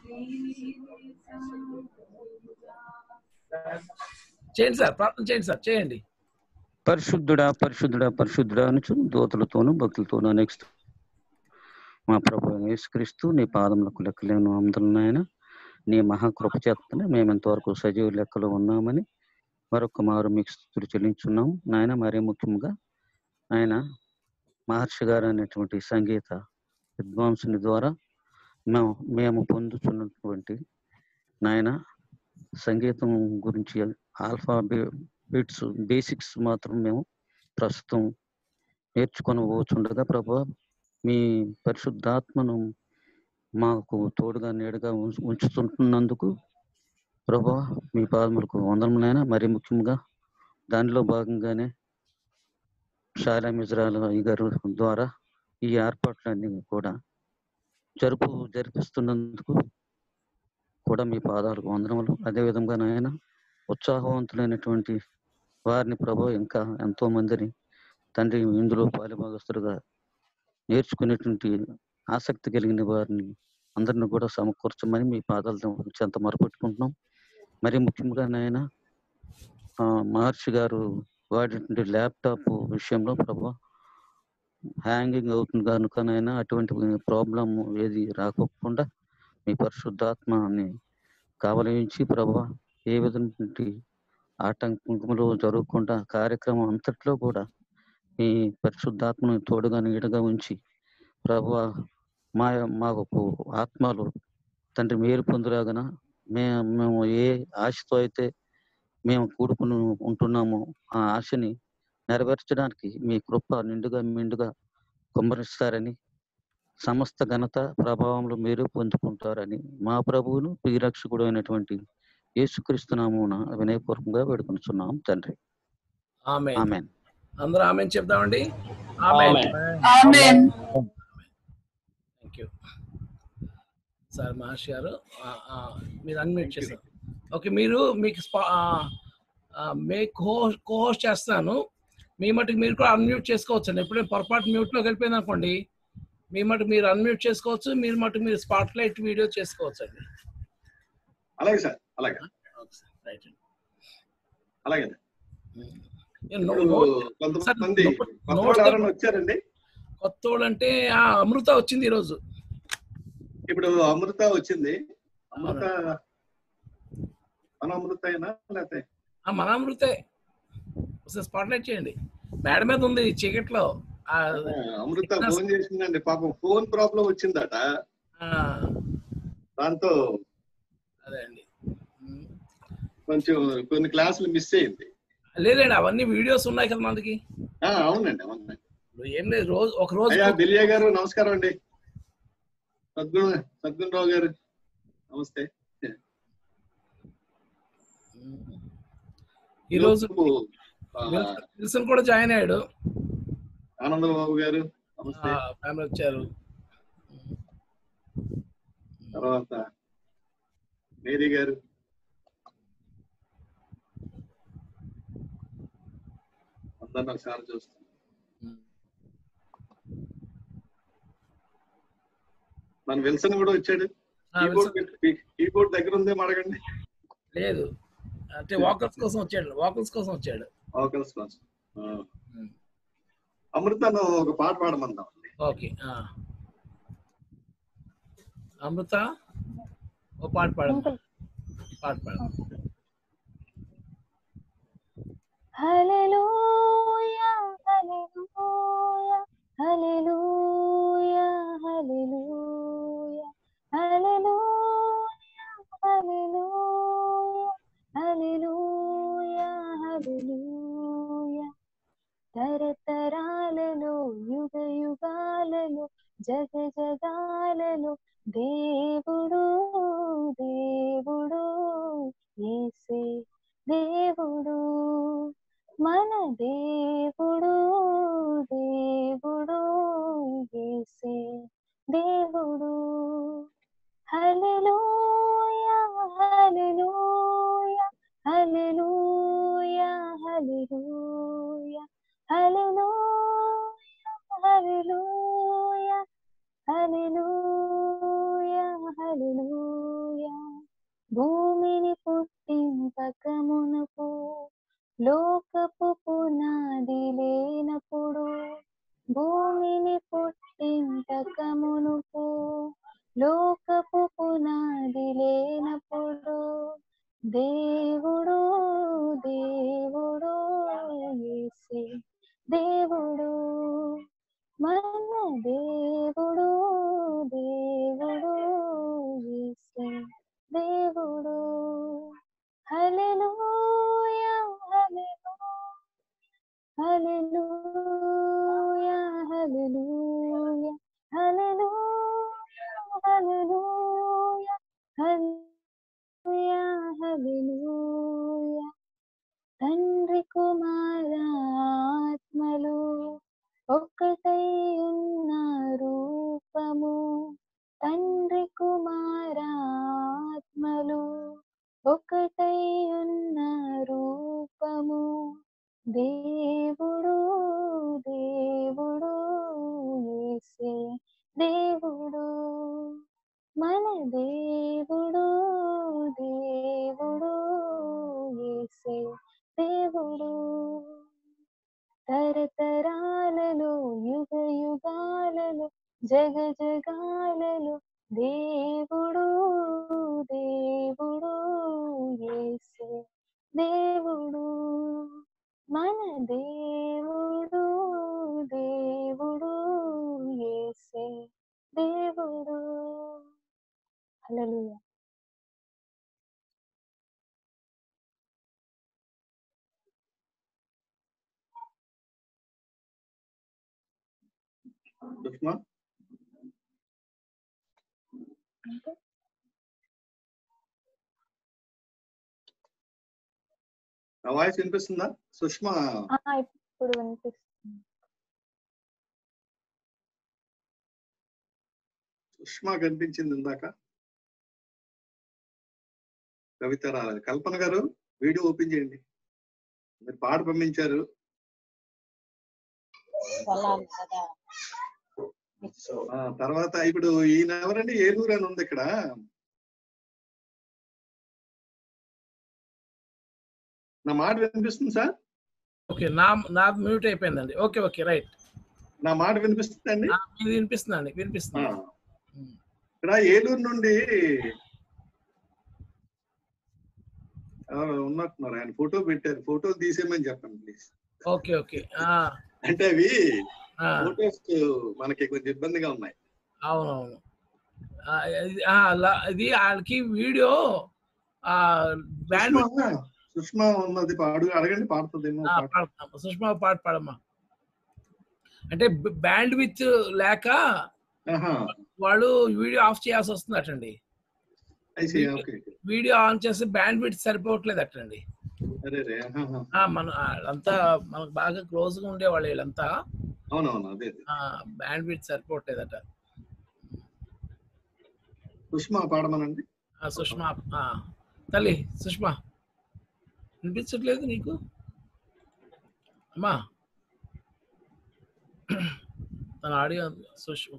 చేయండి సార్, ప్రార్థన చేయండి సార్, చేయండి. పరిశుద్ధుడా పరిశుద్ధుడా పరిశుద్ధుడా అనుచు దూతలతోనూ భక్తులతోనూ అనేక మా ప్రభు యేసుక్రీస్తు నీ పాదములకు లెక్కలేను అందులనాయన నీ మహాకృప చేతనే మేము ఇంతవరకు సజీవ లెక్కలో ఉన్నామని మరొక మారు మీకు స్తుతులు చెల్లించున్నాం నాయన. మరీ ముఖ్యంగా ఆయన మహర్షి గారు అనేటువంటి సంగీత విద్వాంసుని ద్వారా మేము పొందుతున్నటువంటి నాయన సంగీతం గురించి ఆల్ఫాబెట్స్ బేసిక్స్ మాత్రం మేము ప్రస్తుతం నేర్చుకొని పోచుండగా ప్రభా మీ పరిశుద్ధాత్మను మాకు తోడుగా నీడగా ఉంచుతుంటున్నందుకు ప్రభా మీ పాదములకు వందనములైనా. మరీ ముఖ్యంగా దానిలో భాగంగానే షాలా మిజ్రాల గారు ద్వారా ఈ ఏర్పాట్లన్నీ కూడా జరిపిస్తున్నందుకు కూడా మీ పాదాలకు వందనములు. అదేవిధంగా నాయన ఉత్సాహవంతులైనటువంటి వారిని ప్రభు ఇంకా ఎంతో మందిని తండ్రి ఇందులో పాలుభాగస్తులుగా నేర్చుకునేటువంటి ఆసక్తి కలిగిన వారిని అందరిని కూడా సమకూర్చమని మీ పాదాలతో చెంత మొరపెట్టుకుంటున్నాం. మరి ముఖ్యంగా నాయన మహర్షి గారు వాడినటువంటి ల్యాప్టాప్ విషయంలో ప్రభు హ్యాంగింగ్ అవుతుంది కనుకనైనా అటువంటి ప్రాబ్లం ఏది రాకోకుండా మీ పరిశుద్ధాత్మని కావలించి ప్రభు ఏ విధమైనటువంటి ఆటంకములు జరగకుండా కార్యక్రమం అంతట్లో కూడా మీ పరిశుద్ధాత్మను తోడుగా నీడగా ఉంచి ప్రభు మాకు ఆత్మలు తండ్రి మేలు పొందులాగన మేము ఏ ఆశతో అయితే మేము కూడుకుని ఉంటున్నామో ఆ ఆశని నెరవేర్చడానికి మీ కృప మెండుగా కుమ్మరిస్తారని సమస్త ఘనత ప్రభావంలో మీరు పొందుకుంటారని మా ప్రభువును ప్రియరక్షకుడు అయినటువంటి యేసుక్రీస్తు నామమున వినయపూర్వకంగా వేడుకొనుచున్నాం తండ్రి. ఆమేన్. ఆమేన్. అందరూ ఆమేన్ చెప్దామండి. ఆమేన్. ఆమేన్. Thank you sir. మహర్షి గారు మీరు అన్మ్యూట్ చేశారు. ఓకే, మీకు కోహోస్ట్ చేస్తాను. మీ మటుకు మీరు కూడా అన్మ్యూట్ చేసుకోవచ్చు అండి. ఎప్పుడైనా పొరపాటు మ్యూట్లోకి వెళ్ళిపోయింది అనుకోండి, మీ మటుకు మీరు అన్మ్యూట్ చేసుకోవచ్చు, మీరు మటుకు మీరు స్పాట్ లైట్ వీడియో చేసుకోవచ్చు అండి. అలాగే సార్, అలాగే రైట్ అండి, అలాగే. వచ్చారండి కొత్త వాళ్ళు అంటే అమృత వచ్చింది ఈరోజు. ఇప్పుడు అమృత వచ్చింది. అమృత మన అమృత అయినా లేకపోతే మన అమృతే. స్పాట్ లైట్ చేయండి. మేడ మీద ఉంది చీకట్లో. అమృత ఫోన్ చేసిందండి, పాపం ఫోన్ ప్రాబ్లం వచ్చిందట, దాంతో అదే అండి కొంచెం కొన్ని క్లాసులు మిస్ అయింది. లేదండి, అవన్నీ వీడియోస్ ఉన్నాయి కదా మనకి. అవునండి, అవునండి. ఏం లేదు, ఒక రోజు దిల్లియా గారు నమస్కారం అండి. సద్గుణరావు గారు నమస్తే. ఈరోజు విల్సన్ కూడా జాయిన్ అయ్యాడు. ఆనందబాబు గారు నమస్తే, ఫ్యామిలీ వచ్చారు. తర్వాత మేరీ గారు, అందరిని ఒకసారి చూస్తాం. మన విల్సన్ కూడా వచ్చాడు. కీబోర్డ్ దగ్గర ఉందేమో అడగండి. లేదు అంటే వాకల్స్ కోసం వచ్చాడు. వాకల్స్ కోసం అమృతను ఒక పాట పాడమందాం. ఓకే, అమృత ఓ పాట పాడమా. హల్లెలూయా హల్లెలూయా హల్లెలూయా హల్లెలూయా హల్లెలూయా హల్లెలూయా హల్లెలూయా హల్లెలూయా. తరతరాలలో యుగ యుగాలలో జగ జగాలలో దేవుడు దేవుడు యేసే దేవుడు, మన దేవుడు దేవుడు యేసే దేవుడు. హల్లెలూయా హల్లెలూయా హల్లెలూయా హల్లెలూయా హల్లెలూయా హల్లెలూయా హల్లెలూయా హల్లెలూయా లోకపు పునాది లేనప్పుడు దేవుడు దేవుడు యేసే దేవుడు మన దేవుడు దేవుడు యేసే దేవుడు హల్లెలూయా హల్లెలూయా హల్లెలూయా హల్లెలూయా హల్లెలూయా హల్లెలూయా హల్లెలూయా తండ్రి కుమార ఆత్మలు ఒక్కటై ఉన్న రూపము తండ్రి కుమార ఆత్మలు ఒకటై ఉన్న రూపము దేవుడు దేవుడు యేసే దేవుడు మన దేవుడు దేవుడు యేసే దేవుడు తరతరాలలో యుగ యుగాలలో జగ జగాలలో దేవుడు దేవుడు యేసే దేవుడు మన దేవుడు దేవుడు యేసే దేవుడు హల్లెలూయా సుష్మా నా వాయిస్ వినిపిస్తుందా సుష్మా? ఇప్పుడు వినిపిస్తుంది. సుష్మా కనిపించింది ఇందాక, కవిత రాలేదు. కల్పన గారు వీడియో ఓపెన్ చేయండి. మీరు పాట పంపించారు. తర్వాత ఇప్పుడు ఈయన ఎవరండి? ఏలూరు అని ఉంది ఇక్కడ. నా మాట వినిపిస్తుంది సార్? ఓకే, నా మ్యూట్ అయిపోయిందండి. Okay okay right. నా మాట వినిపిస్తుందండి? వినిపిస్తుందండి, వినిపిస్తుంది. ఇక్కడ ఏలూరు నుండి ఉన్నట్టున్నారు, ఆయన ఫోటో పెట్టారు. ఫోటోలు తీసేయమని చెప్పండి ప్లీజ్. Okay okay. అంటే అవి ఫోటోస్ మనకి కొంచెం ఇబ్బందిగా ఉన్నాయి. అవునవును. ఇది వాళ్ళకి వీడియో సుష్మా ఉన్నది, అడగండి, పాడుతుందేమో. సుష్మా పాట పాడమ్మా. అంటే బ్యాండ్ విత్ లేక వాళ్ళు వీడియో ఆఫ్ చేయాల్సి వస్తుంది అటండి. వీడియో ఆన్ చేస్తే బ్యాండ్ విత్ సరిపోవట్లేదు అటండి. మన అంతా మనకు బాగా క్లోజ్ గా ఉండేవాళ్ళు వీళ్ళంతా. అవునవును, అదే బ్యాండ్ విత్ సరిపోవట్లేదట. సుష్మా పాడమనండి. సుష్మా తల్లి, సుష్మా వినిపించట్లేదు నీకు అమ్మా? తన ఆడియో సుష్మా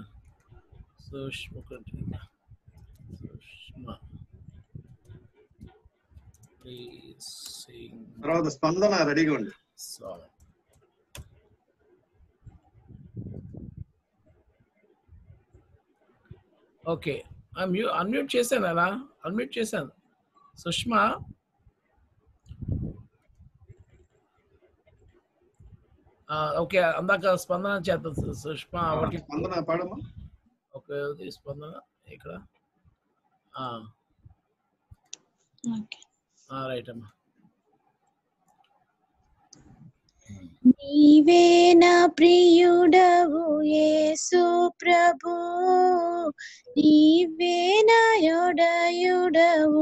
తర్వాత స్పందన రెడీగా ఉంది. ఓకే, అన్మ్యూట్ చేశాను. అలా అన్మ్యూట్ చేశాను. సుష్మా ఓకే, అందాక స్పందన చేద్దాం. సుష్మా స్పందన పాడమ్మా. ఓకే, స్పందన ఇక్కడ రైట్ అమ్మా. నీవే నా ప్రియుడవు యేసు ప్రభు, నీవే నా యొడయుడవు,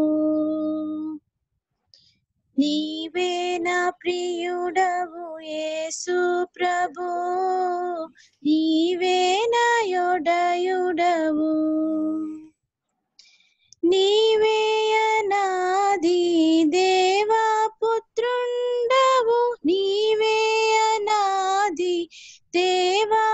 నీవే నా ప్రియుడవు యేసు ప్రభు, నీవే నా యొడయుడవు, నీవే అనాది దేవా పుత్రుండవు, నీవే అనాది దేవా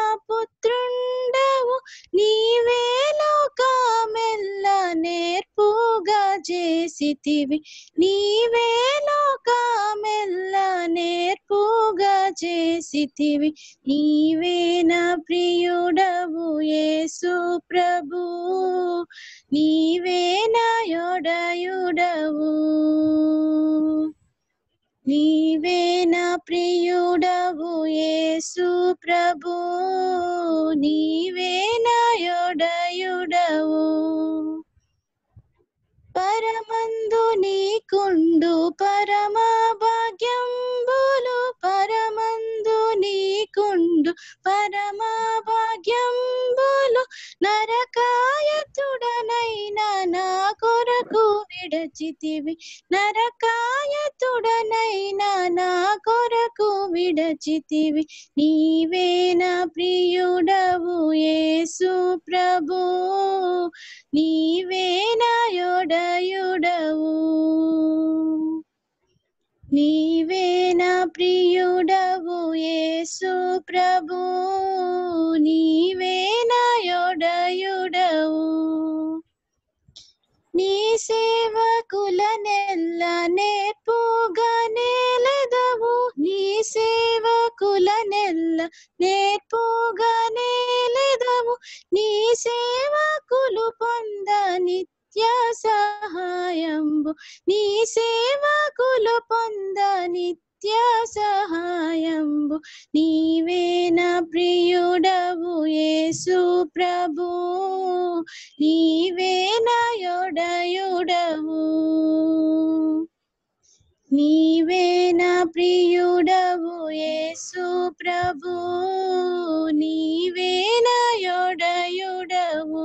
పుత్రుండవు, నీవే లోకమెల్ల నేర్పుగా చేసెదవు, చేసితివి నీవే లోకమెల్ల నేర్పుగా చేసితివి నీవే నా ప్రియుడవు యేసు ప్రభు నీవే నా యొడయుడవు నీవే నా ప్రియుడవు యేసు ప్రభు నీవే నా యొడయుడవు పరమందు నీకుండు పరమ భాగ్యంబులు పరమందు నీకుండు పరమ భాగ్యంబులు నరకాయతుడనైనా నా కొరకు విడచితివి నరకాయతుడనైనా నా కొరకు విడచితివి నీవే నా ప్రియుడవు యేసు ప్రభు నీవే నా యొడయుడవు నీవే నా ప్రియుడవు యేసు ప్రభు నీవే నా యొడయుడవు నీ సేవకులనెల్ల నేర్పుగా నేలెదవు నీ సేవకులనెల్ల నేర్పుగా నేలెదవు నీ సేవకులు పొంద నిత్య సహాయంబు నీ సేవకులు పొంద నిత్య సహాయంబు నీవే నా ప్రియుడవు యేసు ప్రభు నీవే నా యొడయుడవు నీవే నా ప్రియుడవు యేసు ప్రభు నీవే నా యొడయుడవు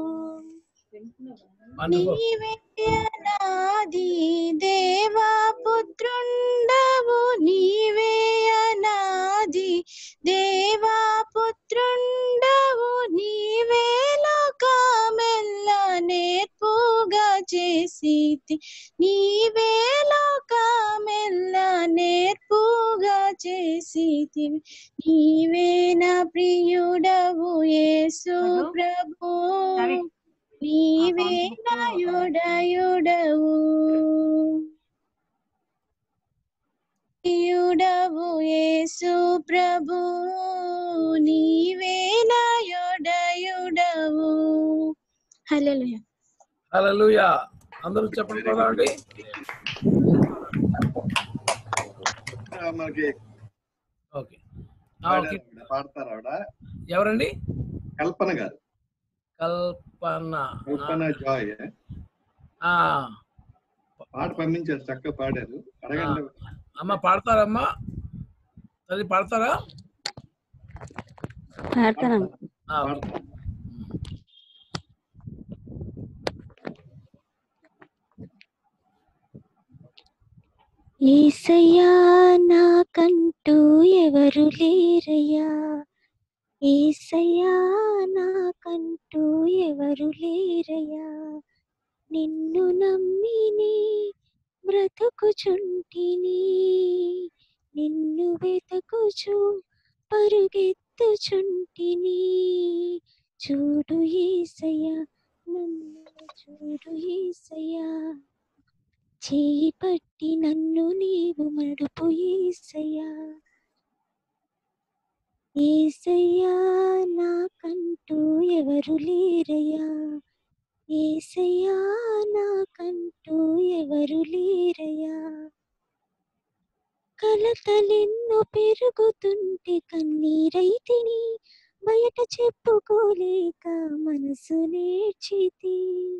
నీవే అనాది దేవా పుత్రుండవు నీవే అనాది దేవా పుత్రుండవు నీవే లోకమెల్ల నేర్పుగా చేసితి నీవే లోకమెల్ల నేర్పుగా చేసితివి నీవే నా ప్రియుడవు యేసు ప్రభు నీవే నా యొడయుడవు ప్రియుడవు యేసు ప్రభు నీవే నా యొడయుడవు హల్లెలూయా హల్లెలూయా అందరూ చెప్పండి అండి మనకి ఓకే పాడతారు ఆవిడ ఎవరండి కల్పన గారు కల్పన జాయ్ పాట పంపించారు చక్కగా పాడారు అడగండి అమ్మ పాడతారమ్మా తల్లి పాడతారా యేసయ్యా నాకంటూ ఎవరు లేరయ్యా యేసయ్యా నాకంటూ ఎవరు లేరయ్యా నిన్ను నమ్మిని బ్రతుకుచుంటిని నిన్ను వెతకుచు పరుగెత్తుచుంటిని చూడు యేసయ్యా నన్ను చూడు యేసయ్యా చేయి పట్టి నన్ను నీవు నడుపు యేసయ్యా యేసయ్యా నాకంటూ ఎవరు లేరయ్యా యేసయ్యా నాకంటూ ఎవరు లేరయ్యా కలతలెన్నో పెరుగుతుంటే కన్నీరైతిని బయట చెప్పుకోలేక మనసు నేర్చితి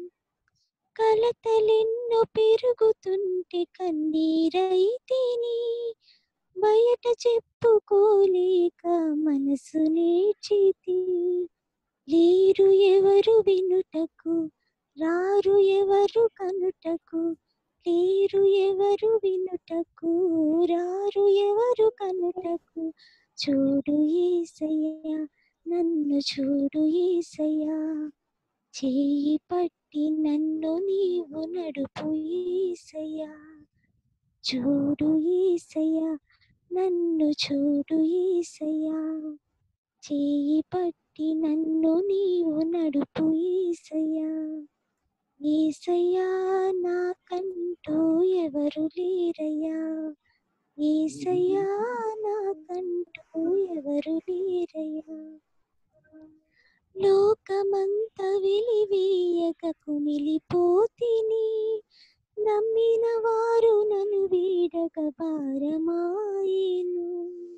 కలతలెన్నో పెరుగుతుంటే కన్నీరైతిని బయట చెప్పుకోలేక మనసు నేర్చితి లేరు ఎవరు వినుటకు రారు ఎవరు కనుటకు లేరు ఎవరు వినుటకు రారు ఎవరు కనుటకు చూడు యేసయ్యా నన్ను చూడు యేసయ్యా చేయి పట్టి నన్ను నీవు నడుపు యేసయ్యా చూడు యేసయ్యా నన్ను చూడు యేసయ్యా చేయి పట్టి నన్ను నీవు నడుపు యేసయ్యా యేసయ్యా నాకంటూ ఎవరు లేరయ్యా, యేసయ్యా నాకంటూ ఎవరు లేరయ్యా. లోకమంత వెలివేయక కుమిలిపోతిని, నమ్మిన వారు నన్ను వీడక భారమాయెను.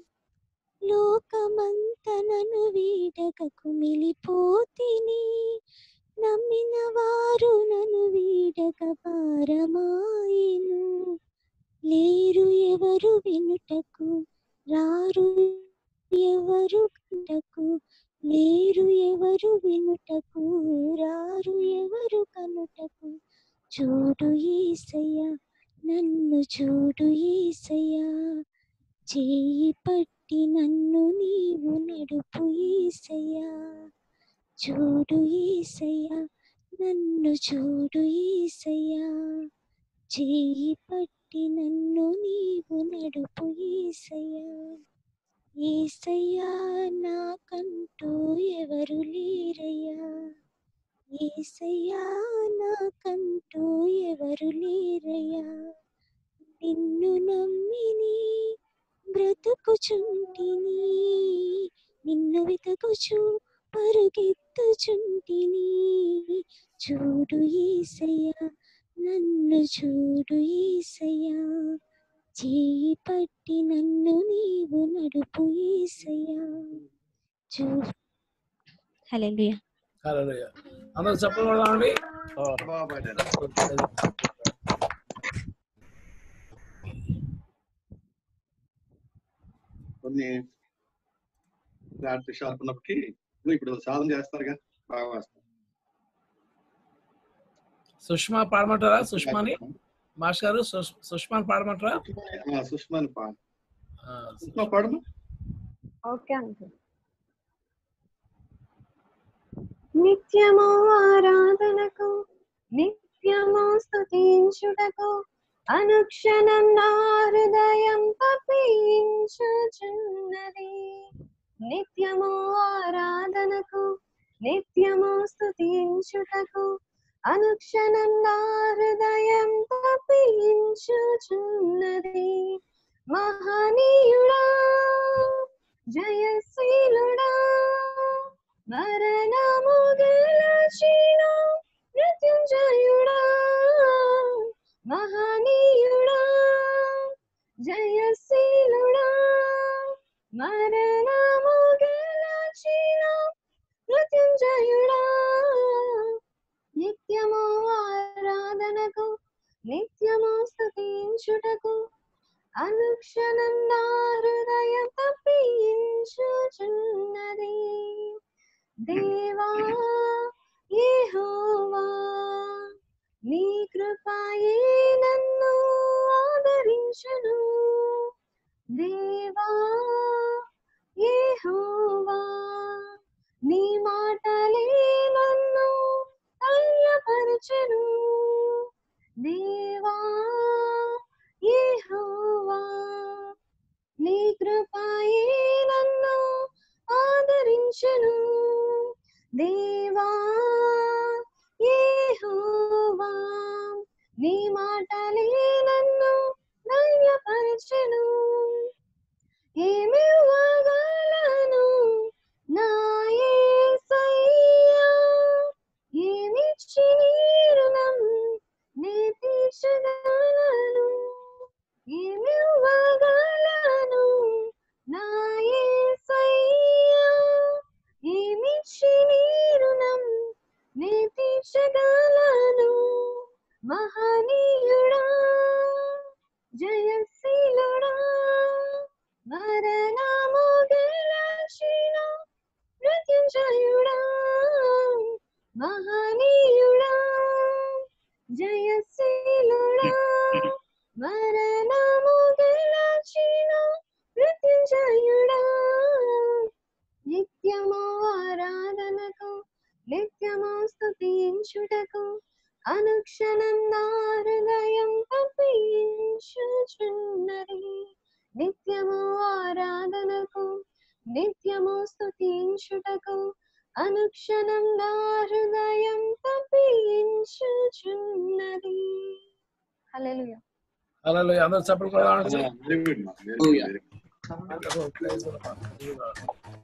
లోకమంత నన్ను వీడక కుమిలిపోతిని, నమ్మిన వారు నన్ను వీడక భారమాయెను. లేరు ఎవరు వినుటకు, రారు ఎవరు కనుటకు, లేరు ఎవరు వినుటకు, రారు ఎవరు కనుటకు. చూడు యేసయ్యా, నన్ను చూడు యేసయ్యా, చేయి పట్టి నన్ను నీవు నడుపు యేసయ్యా. చూడు యేసయ్యా, నన్ను చూడు యేసయ్యా, చేయి పట్టి నన్ను నీవు నడుపు యేసయ్యా. యేసయ్యా నాకంటూ ఎవరు లేరయ్యా, యేసయ్యా నాకంటూ ఎవరు లేరయ్యా. నిన్ను నమ్మిని బ్రతుకుచుంటిని, నిన్ను వెతుకుచు పరుగెత్తుచుంటిని. చూడు యేసయ్యా, నన్ను చూడు యేసయ్యా, చేయి పట్టి నన్ను నీవు నడుపు యేసయ్యా. హల్లెలూయా. హల్లెలూయా. అందరూ చెప్పగలమండి. బాగా పాడారు. కొన్ని క్లారిటీ షార్ప్ ఉన్నప్పటికీ ఇప్పుడు సాధన చేస్తారుగా, బాగా వస్తారు. సుష్మా పాడమంటారా? సుష్మాని మాస్టర్ గారు సుష్మాని పాడమంటారా? సుష్మాని పాడు. సుష్మా పాడము. Okay uncle. నిత్యము ఆరాధనకు, నిత్యము స్తుతించుటకు, అనుక్షణం నా హృదయం తప్పించుచున్నది. నిత్యము ఆరాధనకు, నిత్యము స్తుతించుటకు, అనుక్షణం నా హృదయం తప్పించుచున్నది. మహనీయుడా, జయశీలుడా, మరణము గెలచిన మృత్యుంజయుడా, మహనీయుడా, జయశీలుడా, మరణము గెలచిన మృత్యుంజయుడా. నిత్యము ఆరాధనకు, నిత్యము స్తుతించుటకు, అనుక్షణం నా హృదయం తప్పించుచున్నది. దేవా యెహోవా, నీ కృపయే నన్ను ఆదరించును. దేవా యెహోవా, నీ మాటలే నన్ను ధైర్యపరచును. దేవా యెహోవా, నీ కృపయే నన్ను ఆదరించును. దేవా యెహోవా, నీ మాటలే నన్ను ధైర్యపరచును. ఏమివ్వగలను నా యేసయ్యా, ఏమిచ్చి నీ రుణం నే తీర్చగలను. ఏమివ్వగలను నా యేసయ్యా, ఏమిచ్చి నీ రుణం నే తీర్చగలను. మహనీయుడా, జయశీలుడా, మరణము గెలచిన మృత్యుంజయుడా, మహనీయుడా, జయశీలుడా, మరణము గెలచిన మృత్యుంజయుడా. నిత్యము ఆరాధనకు, నిత్యము స్తుతించుటకు, అనుక్షణం నా హృదయం తప్పించుచున్నది. నిత్యము ఆరాధనకు, నిత్యము స్తుతించుటకు, అనుక్షణం నా హృదయం తప్పించుచున్నది. హల్లెలూయా. హల్లెలూయా. అందరూ చప్పట్లు కూడా వెరీ గుడ్ మా, very good, very good.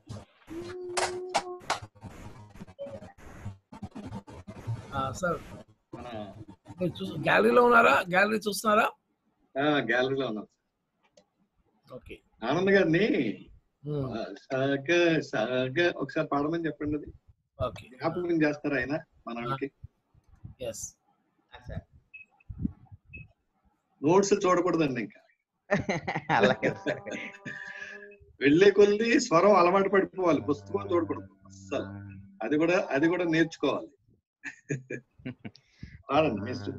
Sir గ్యాలరీలో ఉన్నారా? గ్యాలరీ చూస్తున్నారా? గ్యాలరీలో ఉన్నాం. ఓకే. ఆనంద్ గారిని సాగ సాగ ఒకసారి పాడమని చెప్పండి. అది ఓకే. జ్ఞాపకం చేస్తారా ఆయన మనకి? ఎస్. నోట్స్ చూడకూడదండి ఇంకా. వెళ్ళే కొద్ది స్వరం అలవాటు పడిపోవాలి, పుస్తకం చూడకూడదు అస్సలు. అది కూడా నేర్చుకోవాలి. పాడండి మిస్టర్.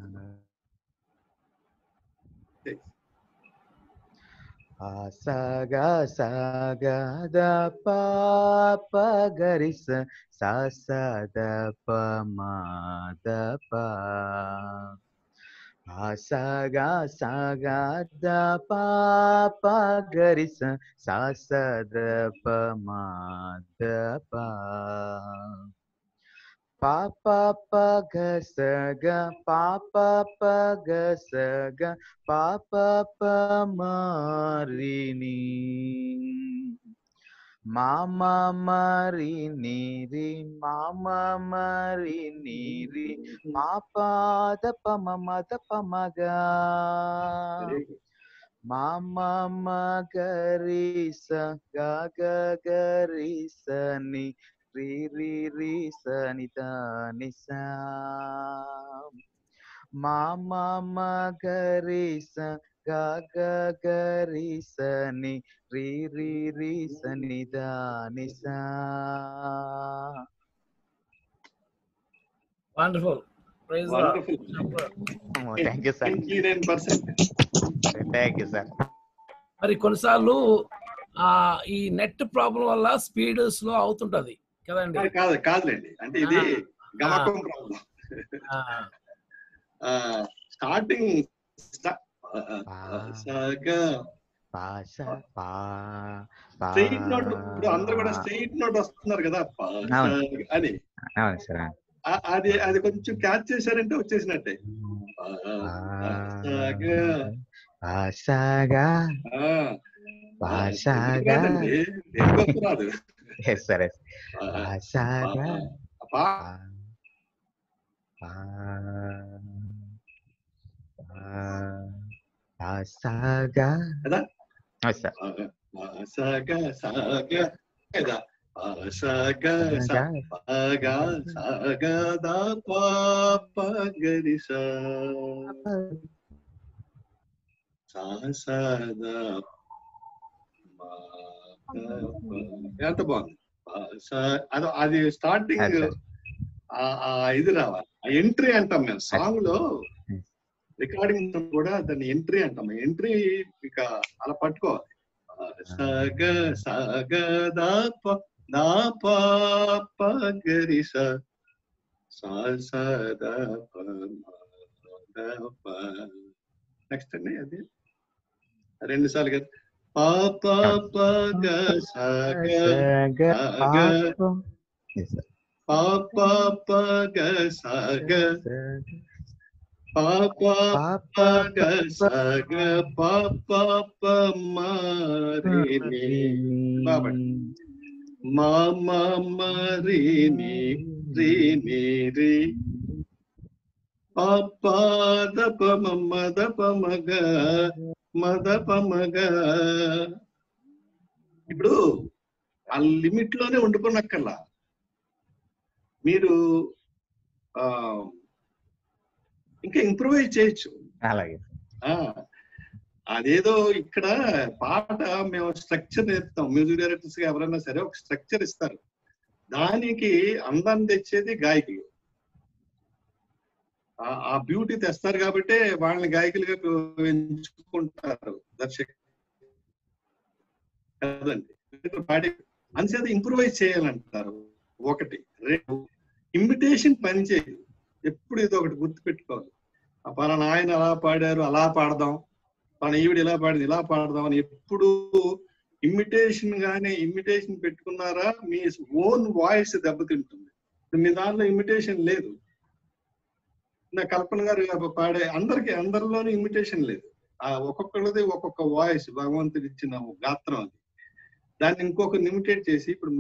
సాగా సాగా ద పాప గరిస సా సా ద ప మా ద ప. సాగా సాగా ద పాప గరిస సా సా ద ప మా ద ప. పాప ప గ స గ పాప ప గ స గ పాప ప మ రి ని మామ మరి ని రి మామ మరి ని రి మా పాద ప మ ద ప మ గ మామ మ గ రి స గ గ గ రి స ని రి రి రి స ని ద ని స. మామ మ గ రి స గ గ గ రి స ని రి రి రి స ని ద ని స. Wonderful. Praise the lord. Thank you sir. 99%. Thank you sir. మరి కొన్నిసార్లు ఈ నెట్ ప్రాబ్లం వల్ల స్పీడ్ స్లో అవుతుంటది కదండి? కాదులేండి, అంటే ఇది గమకం ప్రాబ్లం. Starting straight note. ఇప్పుడు అందరూ కూడా స్ట్రైట్ నోట్ వస్తున్నారు కదా అని. అది కొంచెం క్యాచ్ చేశారంటే వచ్చేసినట్టే. రాదు. ఎంత బాగుంది. అది స్టార్టింగ్ ఇది రావాలి. ఎంట్రీ అంటాం మేము సాంగ్ లో, రికార్డింగ్ కూడా దాన్ని ఎంట్రీ అంటాం. ఎంట్రీ ఇక అలా పట్టుకోవాలి. సగ సగ దా ప దా ప ప గరి స సా స ద ప ద ప. నెక్స్ట్ అండి అది 2 సార్లు కదా. ప ప ప గ స గ ప ప ప గ స గ ప ప ప గ స గ ప ప ప మ రి ని మా మ మ రి ని రి ని రి ప ప ద ప మ మ ద ప మ గ మ ద ప మ గ. ఇప్పుడు ఆ లిమిట్ లోనే ఉండిపోనక్కర్లా, మీరు ఇంకా ఇంప్రూవైజ్ చేయొచ్చు. అలాగే. అదేదో ఇక్కడ పాట మేము స్ట్రక్చర్ నేర్పుతాం. మ్యూజిక్ డైరెక్టర్స్ గా ఎవరైనా సరే ఒక స్ట్రక్చర్ ఇస్తారు, దానికి అందాన్ని తెచ్చేది గాయకులు. ఆ బ్యూటీ తెస్తారు కాబట్టి వాళ్ళని గాయకులుగా ఎంచుకుంటారు దర్శకులు కదండి. అంచేత ఇంప్రూవైజ్ చేయాలంటారు. 1. 2, ఇమిటేషన్ పని చేయదు. ఎప్పుడు ఇది ఒకటి గుర్తు పెట్టుకోవాలి. పలానా ఆయన అలా పాడారు అలా పాడదాం, పలానా ఈవిడ ఇలా పాడింది ఇలా పాడదాం అని ఎప్పుడు ఇమిటేషన్ పెట్టుకున్నారా మీ ఓన్ వాయిస్ దెబ్బతింటుంది. మీ దాంట్లో ఇమిటేషన్ లేదు. నా కల్పన గారు పాడే అందరిలోనూ ఇమిటేషన్ లేదు. ఆ ఒక్కొక్కరిది ఒక్కొక్క వాయిస్, భగవంతుడు ఇచ్చిన గాత్రం అది. దాన్ని ఇంకొకరిని ఇమిటేట్ చేసి ఇప్పుడు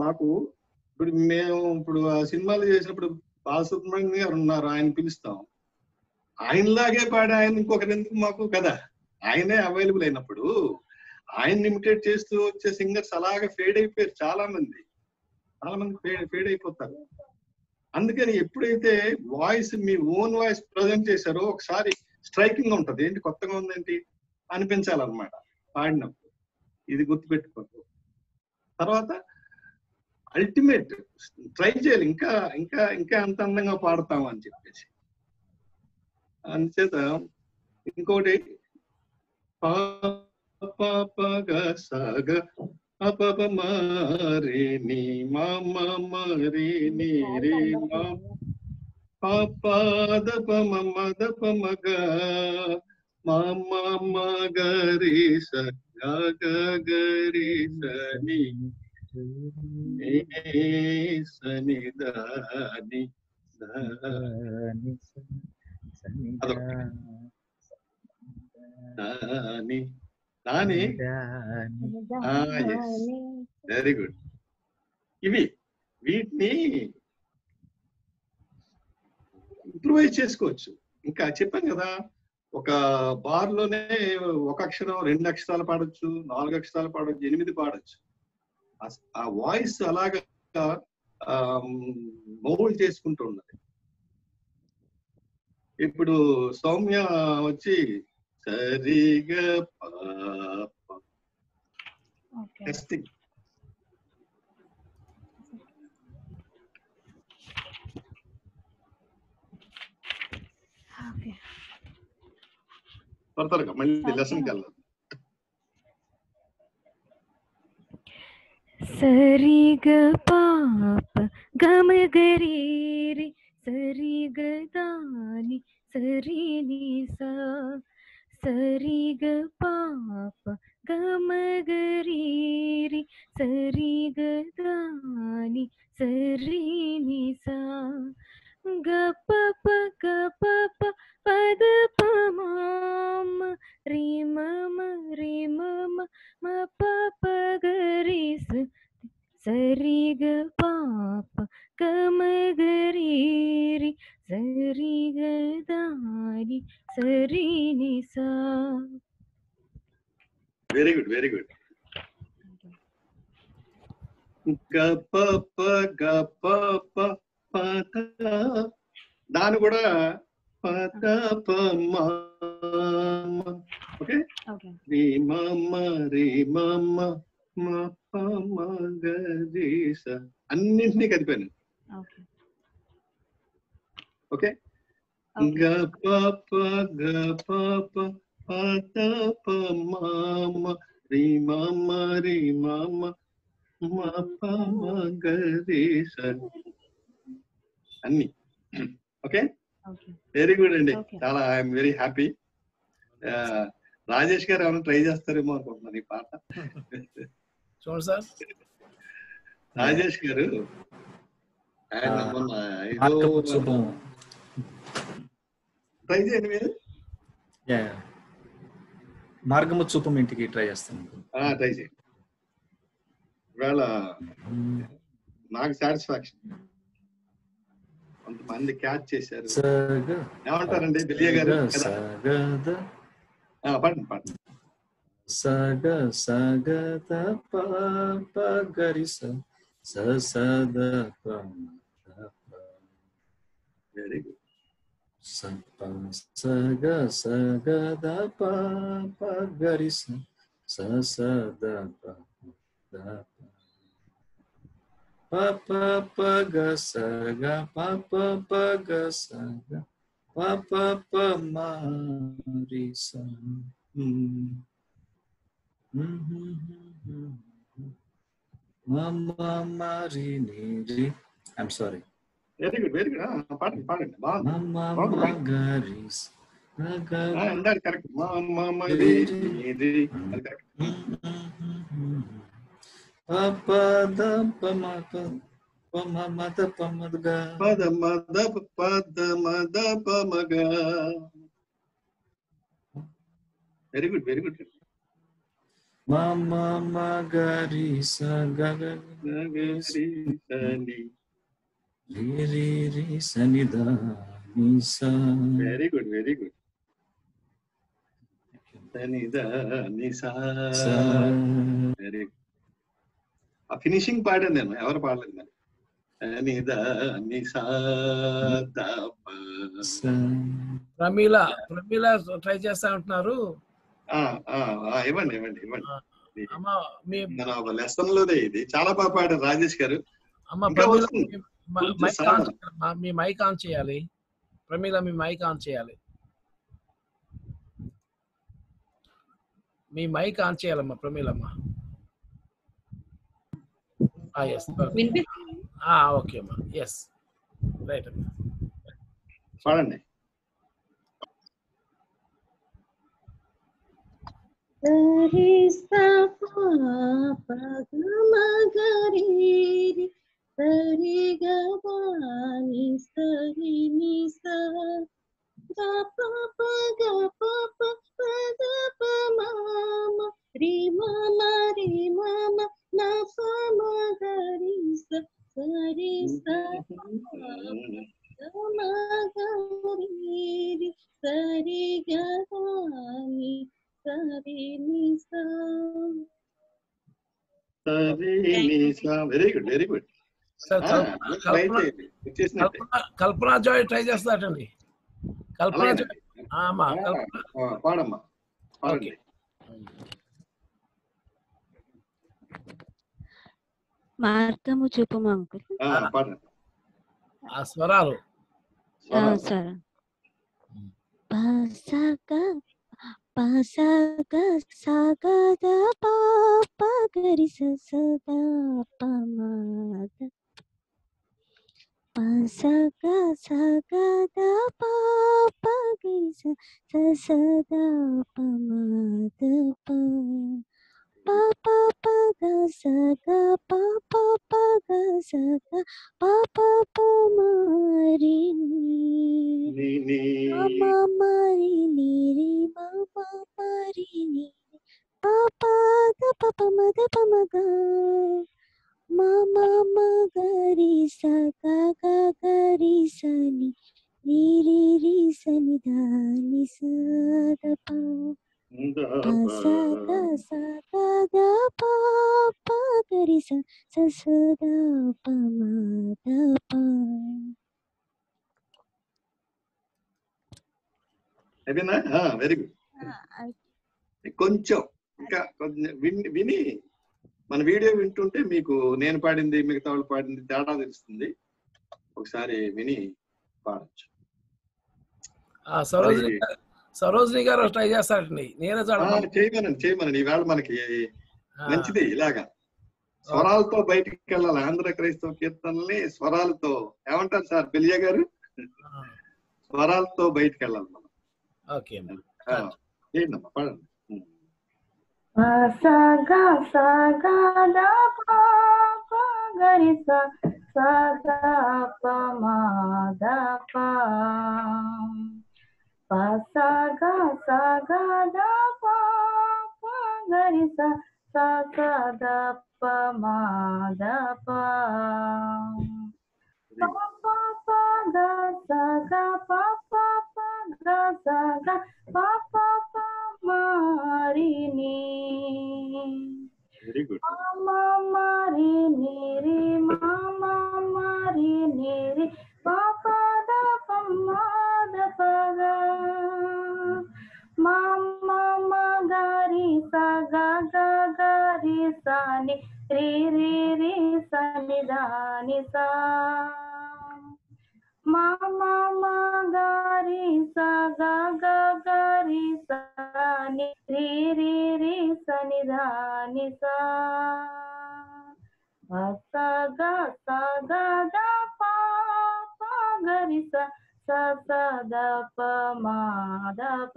మేము ఆ సినిమాలు చేసినప్పుడు బాలసుబ్రహ్మణ్యం గారు ఉన్నారు, ఆయన పిలుస్తాం, ఆయనలాగే పాడే ఆయన ఇంకొకరు ఎందుకు మాకు కదా. ఆయనే అవైలబుల్ అయినప్పుడు ఆయన ఇమిటేట్ చేస్తూ వచ్చే సింగర్స్ అలాగే ఫేడ్ అయిపోయారు. చాలా మంది ఫేడ్ అయిపోతారు. అందుకని ఎప్పుడైతే వాయిస్, మీ ఓన్ వాయిస్ ప్రజెంట్ చేశారో ఒకసారి స్ట్రైకింగ్ ఉంటది, ఏంటి కొత్తగా ఉందేంటి అనిపించాలన్నమాట పాడినప్పుడు. ఇది గుర్తుపెట్టుకోండి. తర్వాత అల్టిమేట్ ట్రై చేయాలి, ఇంకా ఇంకా ఇంకా ఎంత అందంగా పాడతాం అని చెప్పేసి. అందుచేత ఇంకోటి పాప సాగ అపప మరే నీ మమ మరే నీ రే పాప మద మగ మమ మగరి సగరి సని సనిదాని వెరీ గుడ్. వీటిని ఇంప్రూవైజ్ చేసుకోవచ్చు. ఇంకా చెప్పాను కదా, ఒక బార్ లోనే 1 అక్షరం 2 అక్షరాలు పాడొచ్చు, 4 అక్షరాలు పాడొచ్చు, 8 పాడొచ్చు. ఆ వాయిస్ అలాగా మౌల్డ్ చేసుకుంటూ ఉన్నది. ఇప్పుడు సౌమ్య వచ్చి సరిగా టెస్టింగ్. త్వరగా మళ్ళీ లెసన్కి వెళ్ళాలి. సరి గ పాప గమ గరి రి సరి గ దాని సరి ని సా సరి గ పాప గమ గరి రి సరి గ దాని సరి ని సా గ ప ప గ ప ప పద ప మామ రి మమ రి మమ మ ప ప గ రి స సరి గ పాప గమ గరి రి సరి గ దాని సరి ని సా. Very good, very good. గ ప ప గ ప ప పద, దాని కూడా పద ప మా. ఓకే, రి మమ రి మమ మ ప మ గ రి స అన్నింటినీ కదిపాను. ఓకే, గ ప ప గ ప ప పద ప మమ రి మమ రి మమ మ ప మ గ రి స అన్ని. ఓకే, వెరీ గుడ్ అండి. చాలా ఐఎమ్ వెరీ హ్యాపీ. రాజేష్ గారు ఏమైనా ట్రై చేస్తారేమో అనుకుంటున్నాను ఈ పాట. చూడండి సార్, రాజేష్ గారు ట్రై చేయండి మీరు. మార్గము చూపం ఇంటికి ట్రై చేస్తాను. ట్రై చేయండి. ఇవాళ నాకు సాటిస్ఫాక్షన్, కొంతమంది క్యాచ్ చేశారు. ఏమంటారండి బిలియ గారు? పాడండి పాడండి. సగ సగ ద ప ప గరి స స స ద ప వెరీ గుడ్. స ప సగ సగ ద ప ప గరి స స స ద ప ద ప ప ప గ స గ ప ప ప గ స గ ప ప ప మ రి స. Mama Marini, I'm sorry. Very good, very good. Pardon, pardon. Mama Margaris. That's correct. Mama Marini. Papa da Papa మద పమగా పద మద పమగా. Very good, very good. మగరి స రి సని ద ని స. Very good, very good. Very good. ఆ ఫినిషింగ్ పాడాను నేను, ఎవరు పాడలేదు మరి. ప్రమీల ట్రై చేస్తా అంటున్నారు. ఇవ్వండి ఇవ్వండి ఇవ్వండి. అమ్మా మీ మన లెసన్ లోనే ఇది చాలా బాగా పాడారు రాజేష్ గారు. అమ్మ ఇంకా ప్రమీల వస్తుంది. మైక్ ఆన్ చేయాలమ్మా. మీ మైక్ ఆన్ చేయాలి ప్రమీల, మీ మైక్ ఆన్ చేయాలి. మీ మైక్ ఆన్ చేయాలమ్మా ప్రమీలమ్మ. ఎస్ ఓకే అమ్మా. ఎస్ రైట్ అమ్మా. పాడండి. సరి స ప ప గ మ గ రి రి సరి గ ప ని సరి ని స గ ప ప గ ప ప ప గ ప మ మ రి మ మ రి మ మ న ప మ గ రి స సరి స ప గ మ గ రి రి సరి గ ప ని very good, very good. Sir Kalpana Joy try చేస్తారండి. కల్పన జాయ్ అమ్మా, పాడమ్మా, పాడండి. మార్గము చూపము అంకుల్. పాడండి. ఆ స్వరాలు సరే. పసగ సగద పాప గరి సద పమద పసగ సగద పాప గరి సద పమద పాప పగ సగ పాప పగ సగ పాప పమరి మరి నిరి మమ మరి నిరి పాప గ పప మద పమగ మమ మగరి సగ గరి సని నిరి రి సని దని సద ప సగ సగ ద పాప గరి స సద పమద ప. అయిపోయిందా? Very good. కొంచెం ఇంకా విని మన వీడియో వింటుంటే మీకు నేను పాడింది మిగతా వాళ్ళు పాడింది తేడా తెలుస్తుంది. ఒకసారి విని పాడచ్చు. సరోజిని గారు ట్రై చేస్తారండి. నేనే చేయమనండి. ఈవేళ మనకి మంచిది ఇలాగా స్వరాలతో బయటికి వెళ్ళాలి. ఆంధ్ర క్రైస్తవ కీర్తనల్ని స్వరాలతో ఏమంటారు సార్ బెలియా గారు? స్వరాలతో బయటికి వెళ్ళాలి మనం. ఓకే ఏంటమ్మా పాడండి. సగ సగ ద పాప గరి స సగ ప మ ద ప సగ సగ ద పాప గరి స సగ ద ప మ ద ప పాప పగ సగ పాప పగ సగ పాప మారిని మామ మరి నిరి మామ మరి నిరి పాప ద పమ్మద పగ మామ మగరి సగ గరి సని రి రి రి సని దాని సా మామ మగరి సగ గరి సని రి రి రి సని దాని సా సగ సగ ద పాప గరి స సద ప మాద ప.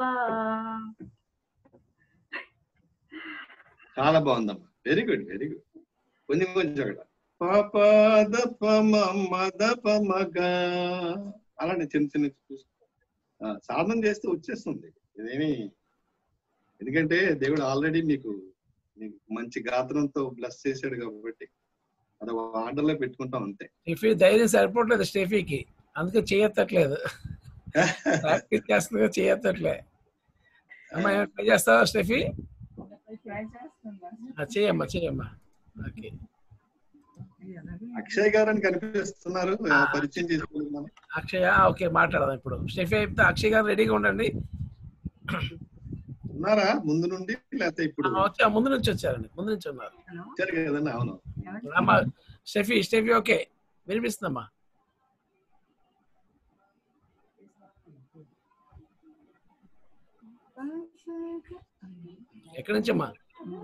చాలా బాగుందమ్మా. Very good, very good. కొంచెం కొంచెం పాప దప మమ దప మగ అలానే చిన్న చిన్న సాధన చేస్తే వచ్చేస్తుంది. ఇదేమి, ఎందుకంటే దేవుడు ఆల్రెడీ నీకు మంచి గాత్రంతో బ్లెస్ చేశాడు కాబట్టి అది ఆర్డర్ లో పెట్టుకుంటాం అంతే. స్టెఫీ ధైర్యం సరిపోవట్లేదు స్టెఫీకి, అందుకే చేయత్తట్లేదు. ప్రాక్టీస్ చేస్తుందిగా చేయత్తట్లే. అమ్మా ట్రై చేస్తావా స్టెఫీ? చేయమ్మా చేయమ్మా. ఓకే. అక్షయ్ గారు అని కనిపిస్తున్నారు, పరిచయం చేసుకుంటున్నాను. అక్షయ్ ఓకే మాట్లాడదాం ఇప్పుడు. స్టెఫీ అయిపోతే అక్షయ్ గారు రెడీగా ఉండండి. ఉన్నారా ముందు నుండి లేకపోతే ఇప్పుడు? ముందు నుంచి వచ్చారండి, ముందు నుంచి ఉన్నారు. వచ్చారు కదండి. అవును అమ్మా స్టెఫీ ఓకే వినిపిస్తుందమ్మా. ఎక్కడి నుంచి అమ్మా?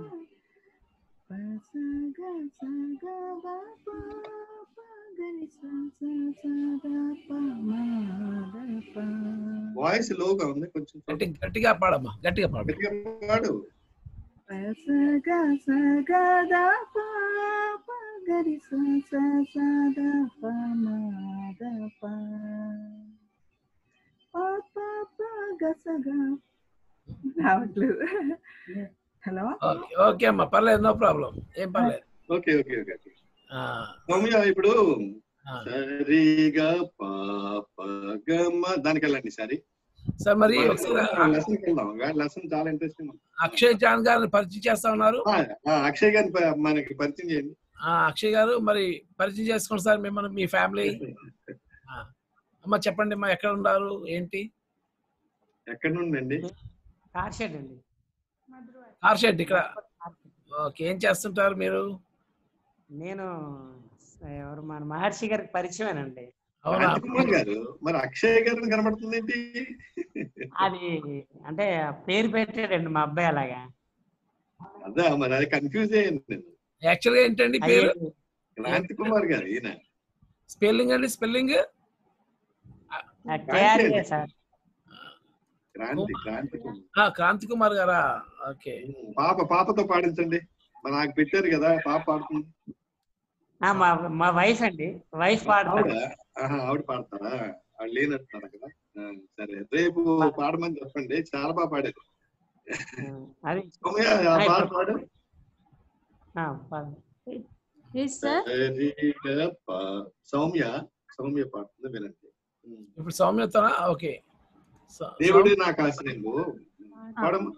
వాయిస్ లోగా ఉంది, కొంచెం గట్టిగా పాడమ్మా, గట్టిగా పాడు. పాడు. రావట్లేదు. హలో ఓకే అమ్మా పర్లేదు, నో ప్రాబ్లం, ఏం పర్లేదు. Okay okay okay. సౌమ్య ఇప్పుడు సరిగా పాపగమ దానికి వెళ్ళండి. సరే సార్ మరి లెసన్కి వెళ్దాం. లెసన్ చాలా ఇంట్రెస్టింగ్. అక్షయ్ జాన్ గారిని పరిచయం చేస్తా ఉన్నారు. అక్షయ్ గారిని మనకి పరిచయం చేయండి. అక్షయ్ గారు మరి పరిచయం చేసుకోండి సార్ మిమ్మల్ని, మీ ఫ్యామిలీ. అమ్మ చెప్పండి అమ్మా, ఎక్కడ ఉన్నారు ఏంటి? ఎక్కడ నుండి అండి? కార్షెడ్ అండి. కార్షెడ్ ఇక్కడ. ఓకే, ఏం చేస్తుంటారు మీరు? నేను ఎవరు మన మహర్షి గారికి పరిచయమేనండి. గారు మరి అక్షయ్ గారిని కనబడుతుంది ఏంటి? అది అంటే పేరు పెట్టాడండి మా అబ్బాయి అలాగా. అదే మరి అది కన్ఫ్యూజ్ అయ్యింది. యాక్చువల్గా ఏంటండి పేరు? క్రాంతి కుమార్ గారు. ఈయన స్పెల్లింగ్ అండి? స్పెల్లింగ్ సార్ క్రాంతి కుమార్ గారా? ఓకే. పాపతో పాడించండి. నాకు పెట్టారు కదా, పాప పాడుతుంది. మా వైఫ్ అండి, వైఫ్ పాడతారు. ఆవిడ పాడతారా? ఆవిడ లేనట్టున్నారు కదా. సరే రేపు పాడమని చెప్పండి, చాలా బాగా పాడారు. పాడు. సౌమ్య పాడుతుంది, వినండి. ఇప్పుడు సౌమ్యతోనా? ఓకే. దేవుడి నాకు ఆశ్రయము పాడము.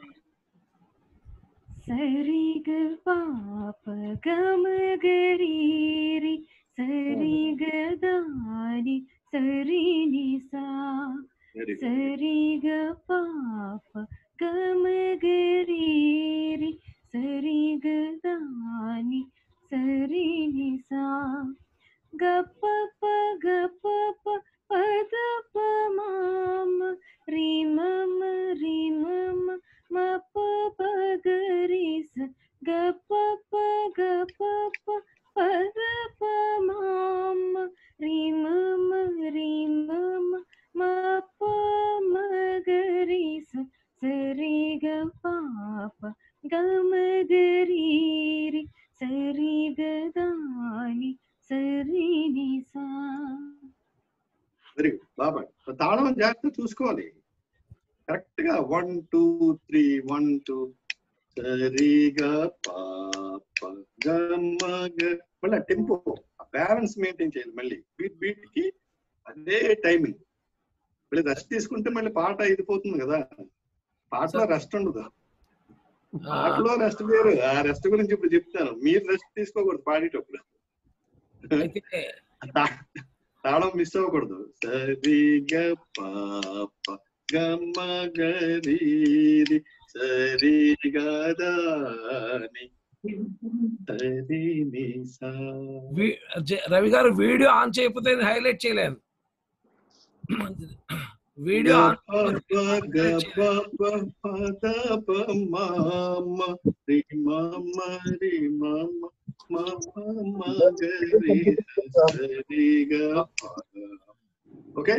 సరి గ పాప గమ గరి సరి గ దాని సరి ని సా సరి గ పాప గమ గరి సరి గ దాని సరి ని సా గ ప ప గ ప ప పద ప మామ రి మమ మ ప ప గ రి స గ ప ప గ ప ప పద ప మామ రి మమ మ ప మ గ రి స సరి గ పాప గ మ గ రి సరి గ దాని సరి ని సా. వెరీ గుడ్, బాబా. తాళం జాగ్రత్త చూసుకోవాలి కరెక్ట్ గా. 1 2 3 1 2 సరిగా పాప గమ గ. మళ్ళీ టెంపో బ్యాలెన్స్ మెయింటైన్ చేయాలి. మళ్ళీ బీట్ కి అదే టైమింగ్. మళ్ళీ రెస్ట్ తీసుకుంటే మళ్ళీ పాట అయిపోతుంది కదా. పాటలో రెస్ట్ ఉండదు, పాటలో రెస్ట్ వేరు. ఆ రెస్ట్ గురించి ఇప్పుడు చెప్తాను. మీరు రెస్ట్ తీసుకోకూడదు పాడేటప్పుడు. తాళం మిస్ అవ్వకూడదు. సరిగా పాప గమ గరి సరిగా దాని సరి ని సా. రవి గారు వీడియో ఆన్ చేయకపోతే హైలైట్ చేయలేను. వీడియో ఓకే,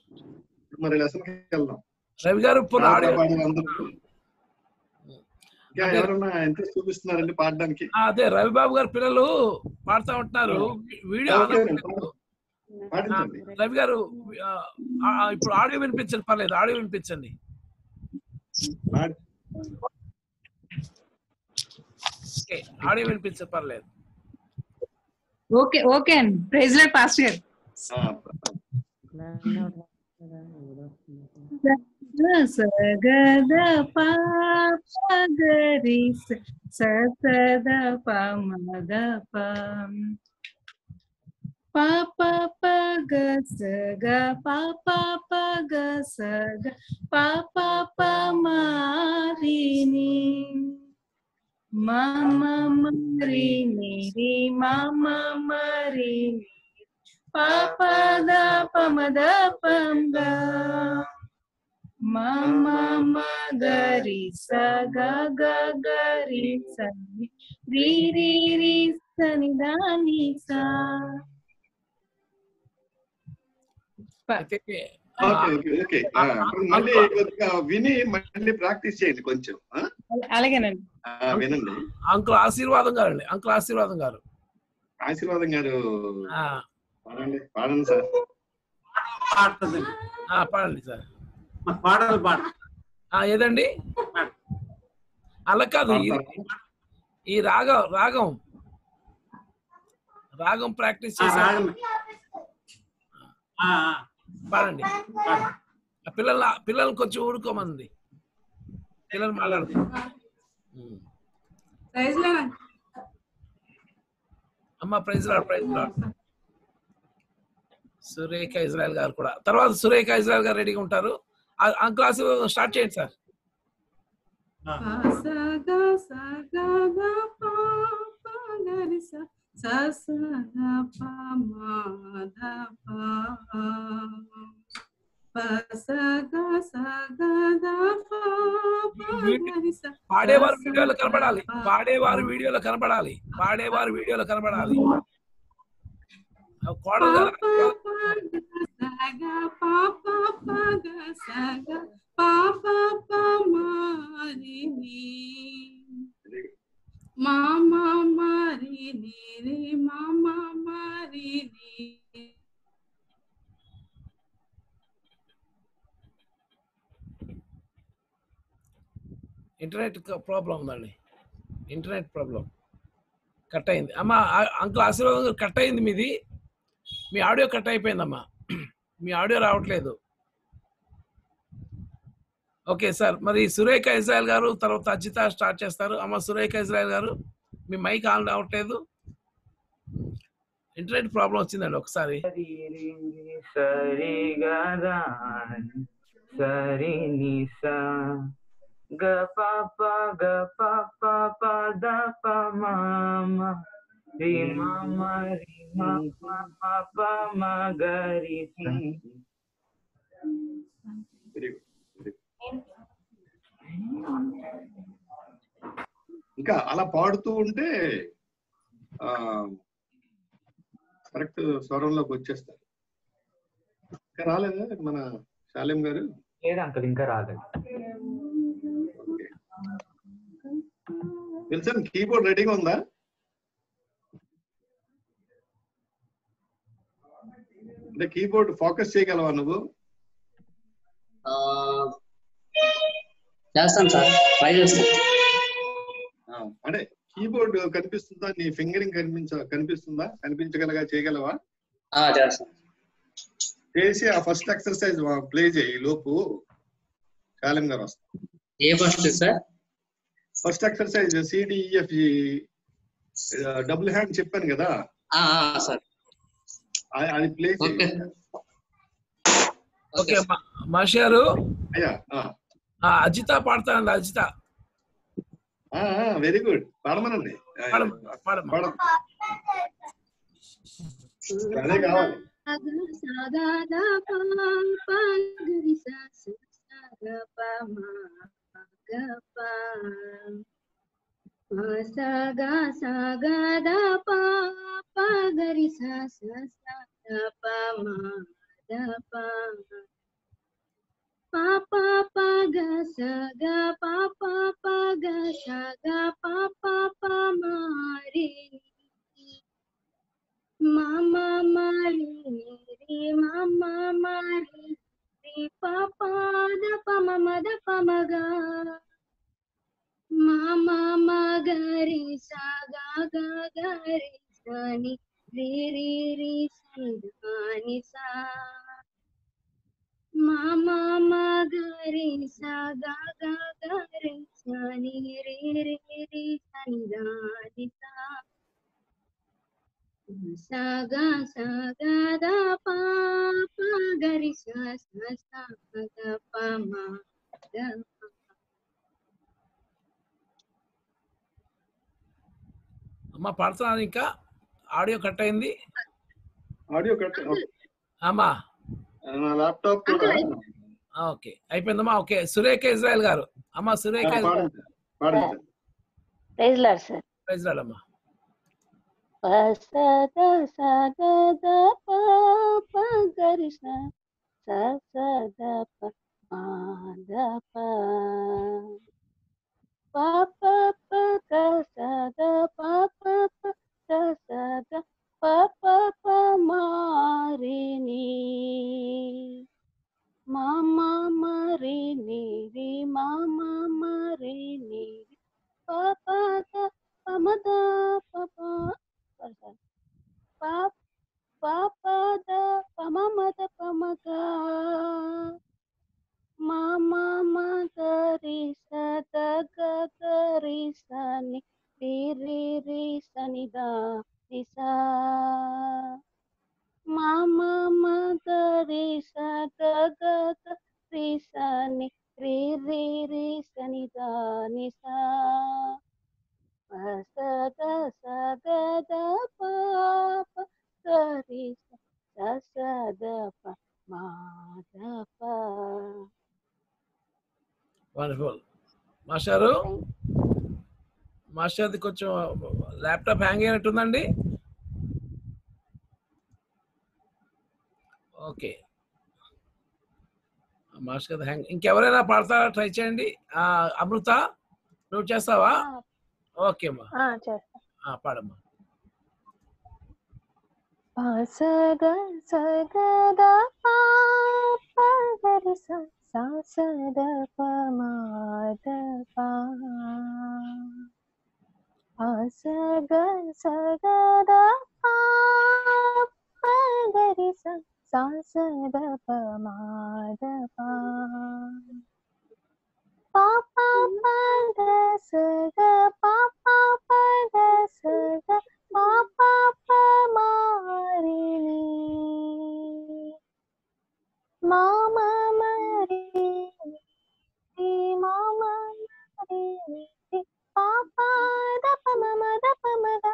మరి లెసన్కి వెళ్దాం. రవి గారు అంటే ఎవరన్నా ఇంట్రెస్ట్ చూపిస్తున్నారండి పాడడానికి? అదే రవిబాబు గారు పిల్లలు పాడుతూ ఉంటున్నారు, వీడియో ఆన్ ఓకే అవ్వట్లేదు. పాడించండి. రవి గారు ఇప్పుడు ఆడియో వినిపించండి, పర్లేదు ఆడియో వినిపించండి. ఓకే, ఆడియో వినిపించండి, పర్లేదు. ఓకే ఓకే అండి. ప్రైజ్ లార్డ్ పాస్టర్ గారు. సగద పాపగరి సద పమద పాప పగ సగ పాప పగ సగ పాప పమారిని మమ మరిని రి మమ మరిని పాప ద పమద పంగ మమ మగరి సగ గరి సని రి రి రి సని దాని సా. మళ్ళీ విని మళ్ళీ ప్రాక్టీస్ చేయండి కొంచెం. అలాగేనండి. వినండి. అంకుల్ ఆశీర్వాదం గారు అండి, అంకుల్ ఆశీర్వాదం గారు. ఆశీర్వాదం గారు పాడండి, పాడండి సార్. పాడండి సార్. పాడాలి పాడ. ఏదండి? అలా కాదు, ఈ రాగం రాగం రాగం ప్రాక్టీస్ చేశారు. పాడండి. పిల్లలు కొంచెం ఊరుకోమంది, పిల్లలు మాట్లాడుతుంది. అమ్మ praise Lord, praise Lord. Surekha Israel గారు కూడా తర్వాత సురేఖ ఇజ్రాయెల్ గారు రెడీగా ఉంటారు. ఆ క్లాస్ స్టార్ట్ చేయండి సార్. పాడేవారు వీడియోలో కనబడాలి, పాడేవారు వీడియోలో కనబడాలి, పాడేవారు వీడియోలో కనబడాలి. ఇంటర్నెట్ ప్రాబ్లం ఉందండి, ఇంటర్నెట్ ప్రాబ్లం కట్ అయింది. అమ్మ అంకుల్ ఆశీర్వాదం కట్ అయింది, మీది మీ ఆడియో కట్ అయిపోయిందమ్మా, మీ ఆడియో రావట్లేదు. ఓకే సార్, మరి సురేఖ ఇజ్రాయెల్ గారు తర్వాత అజిత స్టార్ట్ చేస్తారు. అమ్మ సురేఖ ఇజ్రాయెల్ గారు మీ మైక్ ఆన్ అవ్వట్లేదు, ఇంటర్నెట్ ప్రాబ్లం వచ్చిందండి. ఒకసారి సరి గదా సరి నిసా గ పాప గ పాప పద పమ రి మమ రి మమ ప మగరి స. ఇంకా అలా పాడుతూ ఉంటే కరెక్ట్ స్వరంలోకి వచ్చేస్తారు. ఇంకా రాలేదా మన శాలేం గారు? లేదు అంకుల్, ఇంకా రాలేదు. విల్సన్ కీబోర్డ్ రెడీగా ఉందా? అంటే కీబోర్డ్ ఫోకస్ చేయగలవా నువ్వు? చేస్తాను సార్, ట్రై చేస్తాను. అంటే కీబోర్డ్ కనిపిస్తుందా? నీ ఫింగరింగ్ కనిపిస్తుందా? చేయగలవా? చేస్తాను. చేసి ఆ ఫస్ట్ ఎక్సర్సైజ్ ప్లే చేయి లోపు శాలేం గారు వస్తారు. ఏ first sir? First exercise C D E F G double hand చెప్పాను కదా సార్, అది ప్లే చేయి. ఓకే మాస్టారు, అయ్యా అజిత పాడతానండి. అజిత వెరీ గుడ్, పాడమనండి. అదే కావాలి. saga saga da pa pa gari sa sa sa da pa ma da pa pa pa pa ga sa ga pa pa pa ga sa ద పమగా మా మగరి సా గా గా గరి సని రి రి రి సని ధని సా మా మగరి సా గా గా గరి సని రి రి రి సని ధని సా సా గా ద పా పా గరి సా సా సా ద ప మా ద అమ్మ పాడుతున్నాను ఇంకా ఆడియో కట్ అయింది ఆడియో కట్ అమ్మా నా ల్యాప్టాప్ కూడా ఓకే అయిపోయిందమ్మా ఓకే సురేఖ ఇజ్రాయల్ గారు అమ్మా సురేఖ పాడండి పాడండి praise Lord sir. Praise Lord అమ్మా సద సద ప ప గరి స సద ప మా ద ప ప ప ప గ సద ప ప ప గ సద ప ప ప మా రి ని మా మా మా రి ని రి మా మా మా రి ని ప ప ద ప మ ద ప ప ప ప ద ప మ మ ద ప మ గ మా మా మా గ రి స ద గ గ రి స ని రి రి రి స ని ద ని సా మా మా మా గ రి స ద గ గ రి స ని రి రి రి స ని ద ని సా స గ ద ప ప గ రి స స ద ప మా ద ప. వండర్ఫుల్ మాస్టారు మాస్టర్ది కొంచెం ల్యాప్టాప్ హ్యాంగ్ అయినట్టుందండి ఓకే మాస్టర్ హ్యాంగ్ ఇంకెవరైనా పాడతారా ట్రై చేయండి అమృత నువ్వు చేస్తావా ఓకే అమ్మా చేస్తా. పాడమ్మా స గ ద ప ప గరి స సా స ద ప మా ద ప స గ ద ప ప గరి స సా స ద ప మా ద ప ప ప ప గ స గ ప ప ప గ స గ ప ప ప మా రి ని మా మా మా రి ని మా మా మా రి ని ప ప ద ప మ మ ద ప మ గ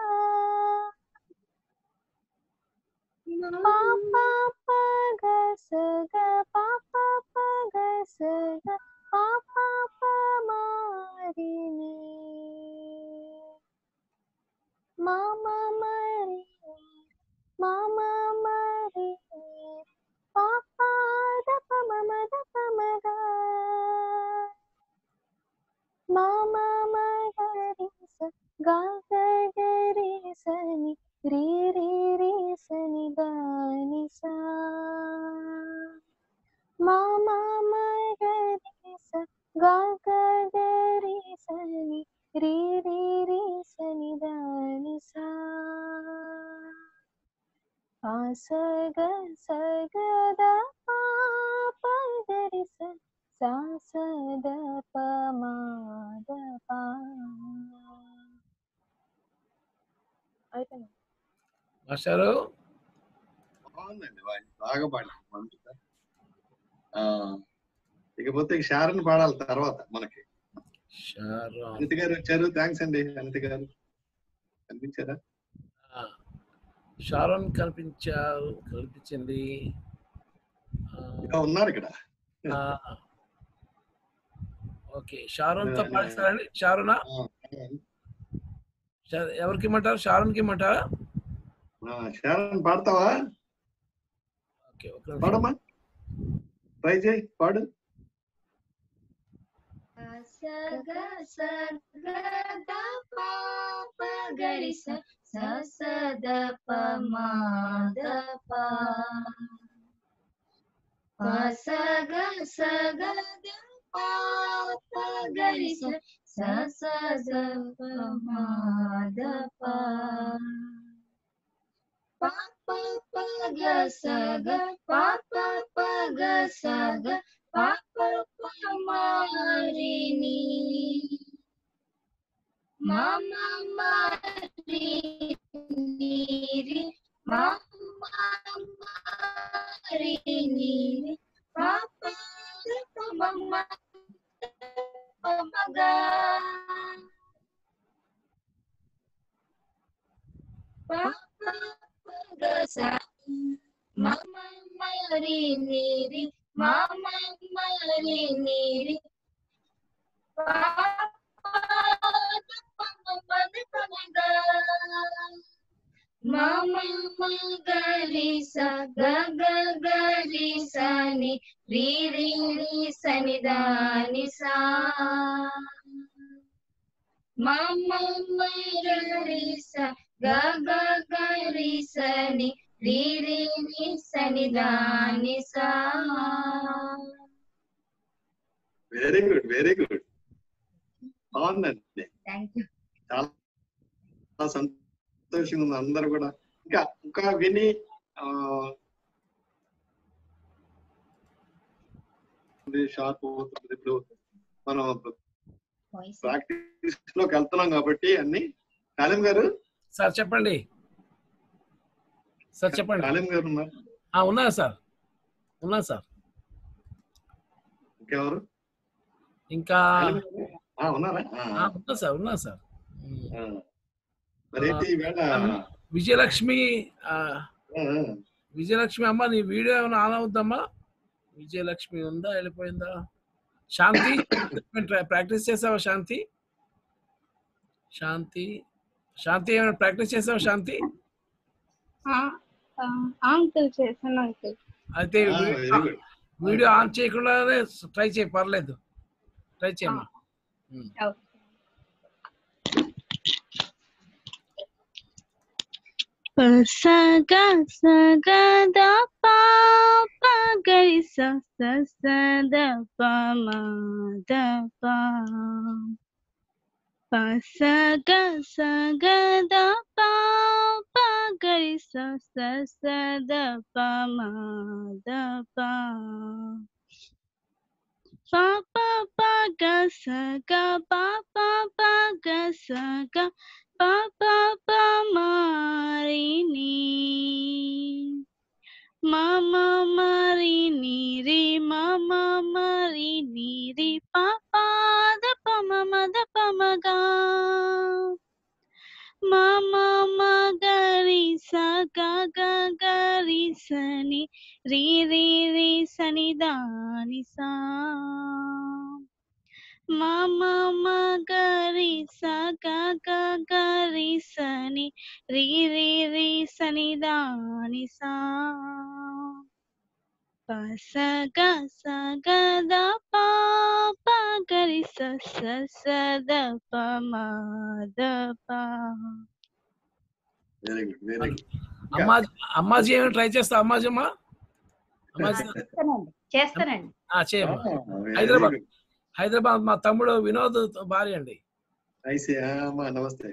ప ప ప గ స గ ప ప ప గ స గ ప ప ప మా రి ని మా మా మా రి మా మా మా రి ప ప ద ప మ మ ద ప మ గ మా మా మా గ రి స గ గ గ రి స ని రి రి రి స ని ద ని సా మా మా మా గ రి స గ గ గ రి స ని రి రి రి స ని ద ని సా స గ ద ప ప గ రి స సా స ద ప మా ద ప. అయిపోయింది మాస్టారు బాగుందండి బాగా పాడారు అమృత. ఇకపోతే షారన్ పాడాలి తర్వాత మనకి. అనిత గారు వచ్చారు, థ్యాంక్స్ అండి. అనిత గారు కనిపించారా? షారోన్ కనిపించింది ఇంకా ఉన్నారు ఇక్కడ. ఓకే షారోన్ తో పాడిస్తారండి. షారోనా ఎవరికి ఇమ్మంటారు? షారోన్ కి ఇమ్మంటారా? షారన్ పాడతావా? ఓకే పాడమ్మా, ట్రై చేయి, పాడు. స గ ద ప ప గరి స స స ద ప మా ద ప స గ ద ప గరి స స స ద ప మా ద ప ప ప ప గ స గ ప ప ప గ స గ ప ప ప మా రి ని మా మా మా రి ని రి మా మా మా రి ని రి పా పా ద ప మ మ ప మ గ పా పా ప గ స మ మ మ రి ని రి మా మా మా రి ని రి పా పా ద ప మ మ ద ప మ గ మా మా మా గ రి స గ గ గ రి స ని రి రి రి స ని ద ని సా మా మా మా గ రి స గ గ గ రి స ని రి రి రి స ని ద ని సా. వెరీ గుడ్, వెరీ గుడ్, బాగుందండి. Thank you. చాలా సంతోషంగా ఉంది. అందరు కూడా ఇంకా విని షార్ప్ అవుతుంది. ఇప్పుడు మనం ప్రాక్టీస్ లోకి వెళ్తున్నాం కాబట్టి అన్ని. కాలిం గారు సార్ చెప్పండి. సార్ చెప్పండి. కాలిం గారు ఉన్నారు? ఉన్నారు సార్, ఉన్నారు సార్. ఇంకెవరు? ఇంకా ఉన్నారా? ఉన్నా సార్, ఉన్నా సార్. విజయలక్ష్మి, విజయలక్ష్మి అమ్మ నీ వీడియో ఏమైనా ఆన్ అవుద్దమ్మా? విజయలక్ష్మి ఉందా, వెళ్ళిపోయిందా? శాంతి ప్రాక్టీస్ చేసావా? శాంతి, శాంతి, శాంతి ఏమైనా ప్రాక్టీస్ చేసావా? శాంతి అంకుల్ చేశాను అంకుల్. అయితే వీడియో ఆన్ చేయకుండానే ట్రై చేయి, పర్లేదు, ట్రై చేయమ్మా. స గ స గ ద ప ప గ రి స స స ద ప మ ద ప ప స గ స గ ద ప ప గ రి స స స ద ప మ ద ప ప ప ప గ స గ ప ప ప గ స గ ప ప ప మ రి ని మా మా మా రి ని రి మా మా మా రి ని రి ప ప ద ప మ మ ద ప మ గ మా మా మా గ రి స గ గ గ రి స ని రి రి రి స ని ద ని సా మా మా మా గ రి స గ గ గ రి స ని రి రి రి స ని ద ని సా ప స గ స గ ద ప ప గ రి స స స ద ప మ ద ప. Very good, very good. అమ్మాజీ ఏమైనా ట్రై చేస్తా? అమ్మాజీ అమ్మా, చేస్తానండి. చేయమ్మా. హైదరాబాద్ మా తమ్ముడు వినోద్ భార్య అండి. నమస్తే.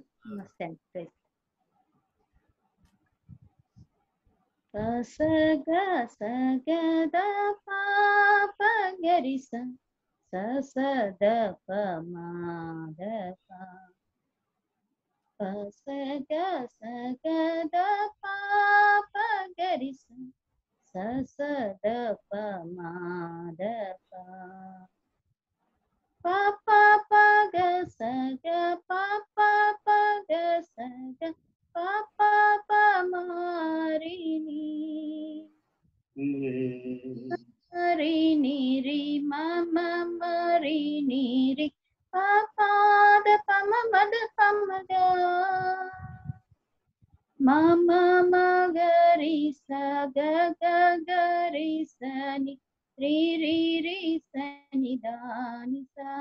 స గ స గ ద ప ప గ రి స స స ద ప మ ద ప ప స గ స గ ద ప ప గ రి స స స ద ప మ ద ప ప ప ప గ స గ ప ప ప గ స గ ప ప ప మ రి ని రి ని రి మ మ మ రి ని రి ప ప ద ప మ మ ద ప మ గ మ మ మ గ రి స గ గ గ రి స ని రి రి రి స ని ద ని సా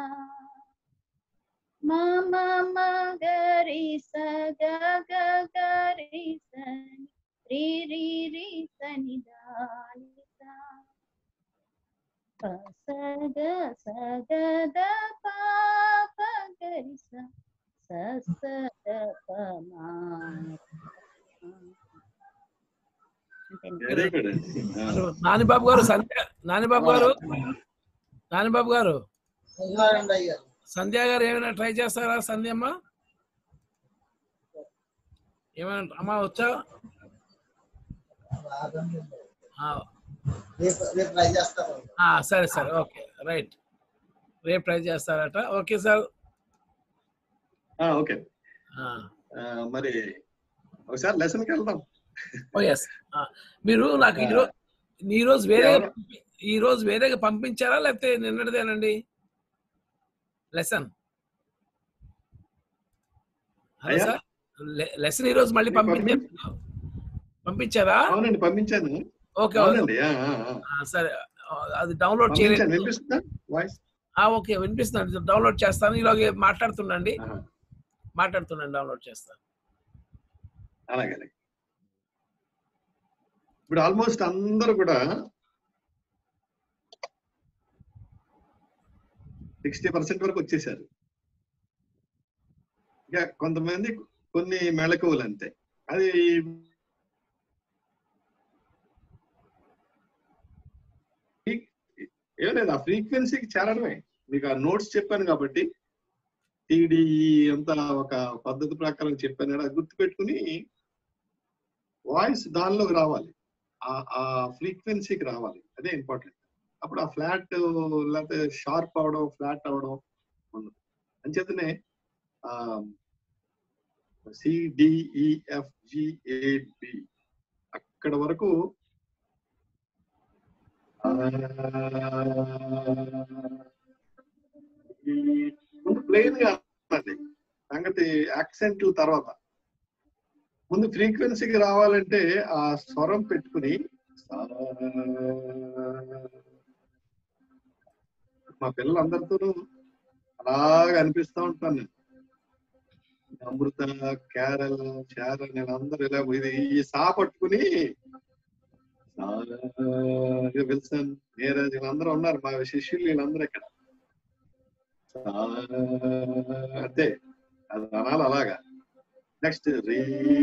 మ మ మ గ రి స గ గ గ రి స ని రి రి రి స ని ద ని సా ప స గ ద ప గరి స స స ద ప మా వెరీ గుడ్ అండి. నానిబాబు గారు నానిబాబు గారు సంధ్య గారు ఏమైనా ట్రై చేస్తారా? సంధ్యమ్మ ఏమైనా అమ్మా వచ్చా? సరే సరే ఓకే రైట్, రేపు ట్రై చేస్తారట. Okay sir. ఓకే మరి ఒకసారి లెసన్కి వెళ్దాం. ఎస్ మీరు నాకు ఈ రోజు వేరేగా పంపించారా లేకపోతే నిన్నటిదేనండి లెసన్? హలో సార్, లెసన్ ఈ రోజు మళ్ళీ పంపించారా? అవునండి పంపించాను. ఓకే సరే, అది డౌన్లోడ్ చేయలేదు. వినిపిస్తుందా వాయిస్? ఓకే వినిపిస్తుంది, డౌన్లోడ్ చేస్తాను. ఇలాగే మాట్లాడుతుండండి డౌన్లోడ్ చేస్తాను. అలాగే. ఇప్పుడు ఆల్మోస్ట్ అందరూ కూడా 60% వరకు వచ్చేసారు. ఇంకా కొంతమంది కొన్ని మెళకువలు అంతే. అది ఏం లేదు, ఆ ఫ్రీక్వెన్సీకి చేరడమే. మీకు ఆ నోట్స్ చెప్పాను కాబట్టి టీడీఈ అంతా ఒక పద్ధతి ప్రకారం చెప్పాను కదా, గుర్తు పెట్టుకుని వాయిస్ దానిలోకి రావాలి, ఆ ఫ్రీక్వెన్సీకి రావాలి. అదే ఇంపార్టెంట్. అప్పుడు ఆ ఫ్లాట్ లేకపోతే షార్ప్ అవడం, ఫ్లాట్ అవడం ఉండదు. అంచేతనే CDEFGAB అక్కడ వరకు ముందు ప్లెయిన్ గా అన్నది సంగతి. యాక్సెంట్ల తర్వాత ముందు ఫ్రీక్వెన్సీకి రావాలంటే ఆ స్వరం పెట్టుకుని మా పిల్లలందరితోనూ అలాగా అనిపిస్తూ ఉంటాను నేను. అమృత, క్యారల్, చారల్, నేను అందరూ ఇలా ఇది ఈ సా పట్టుకుని విల్సన్, నీరజ్ వీళ్ళందరూ ఉన్నారు మా శిష్యులు, వీళ్ళందరూ ఇక్కడ. అంతే, అది అనాలి అలాగా. నెక్స్ట్ రీ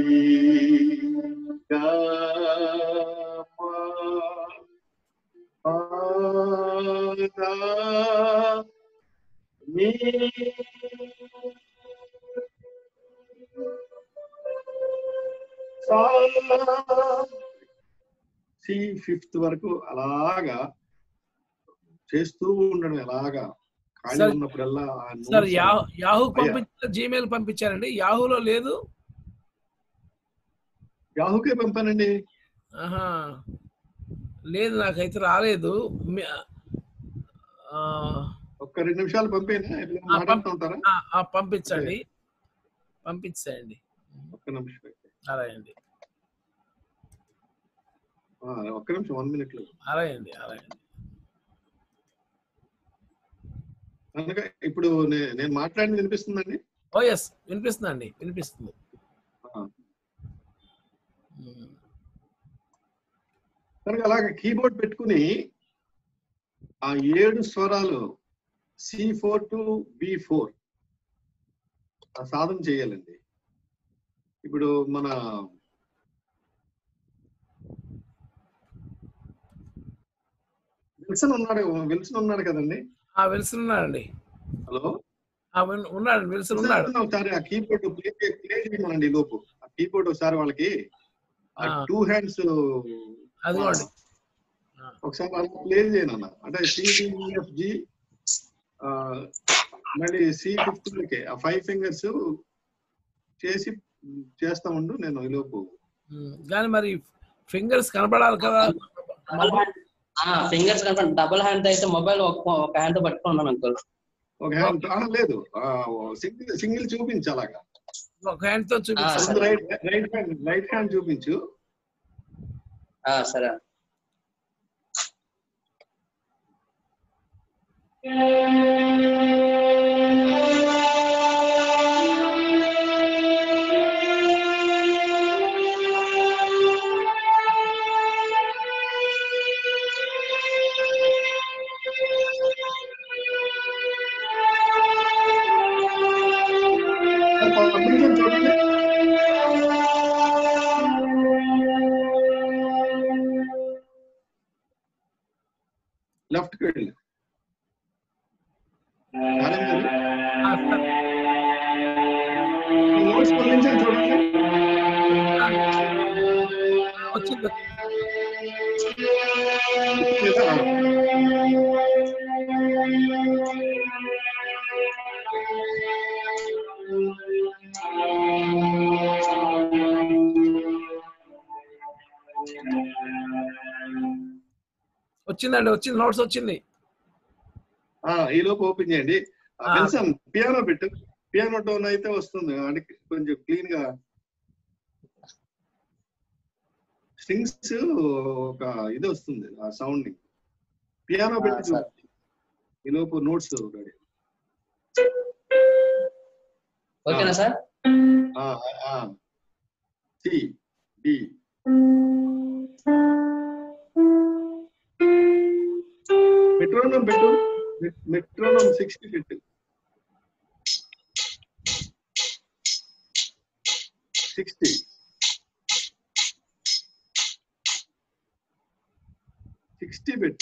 C5th వరకు అలాగా చేస్తూ ఉండడం. ఎలాగా ఖాళీ ఉన్నప్పుడల్లా సార్ యాహూ పంపించారు, జీమెయిల్ పంపించారండి. యాహూలో లేదు. యాహూకే పంపానండి. లేదు, నాకైతే రాలేదు. ఒక్క 2 నిమిషాలు పంపేనా? మాట్లాడుతూ ఉంటారా? పంపించండి. ఒక్క నిమిషం. అలాగే అండి. ఒక్క నిమిషం, 1 minute. అలాగే అండి. కనుక ఇప్పుడు నేను మాట్లాడింది వినిపిస్తుందండి? ఎస్ వినిపిస్తుందండి, వినిపిస్తుంది. కనుక అలాగే కీబోర్డ్ పెట్టుకుని ఆ 7 స్వరాలు C4 to B4 సాధన చేయాలండి. ఇప్పుడు మన విల్సన్ ఉన్నాడు కదండి. విల్సన్ ఉన్నాడండి. హలో, ఉన్నాడు విల్సన్ ఉన్నాడు. ఒకసారి ఆ కీబోర్డ్ ప్లే చేయమనండి. లోపు ఆ కీబోర్డ్ ఒకసారి వాళ్ళకి 2 hands అదిగోండి ఒకసారి వాళ్ళకి ప్లే చేయనన్న. అంటే CDEFG మళ్ళీ C5th ఆ 5 fingers చేసి చేస్తా ఉండు నేను ఈ లోపు. కానీ మరి ఫింగర్స్ కనపడాలి కదా. ఫింగర్స్ కనపడ డబుల్ హ్యాండ్ అయితే మొబైల్ ఒక హ్యాండ్ పట్టుకున్నాను అంకుల్. ఒక హ్యాండ్ లేదు, సింగిల్ చూపించు. అలాగా ఒక హ్యాండ్ తో చూపించు. రైట్ హ్యాండ్ చూపించు. సరే. పంపించండి చూడండి. లెఫ్ట్కి వెళ్ళి నోట్స్ పంపించండి చూడండి. వచ్చింది. వచ్చిందండి, వచ్చింది, నోట్స్ వచ్చింది. ఈ లోపు ఓపెన్ చేయండి. విల్సన్ పియానో పెట్టు. పియానో టోన్ అయితే వస్తుంది, అడిగి కొంచెం క్లీన్ గా స్ట్రింగ్స్ ఒక ఇది వస్తుంది ఆ సౌండ్. పియానో పెట్టి ఈ లోపు నోట్స్ రెడీ. ఓకేనా సార్? సి డి మెట్రోనోమ్ పెట్టు. మెట్రోనోమ్ 60 పెట్టు. 60 పెట్టు.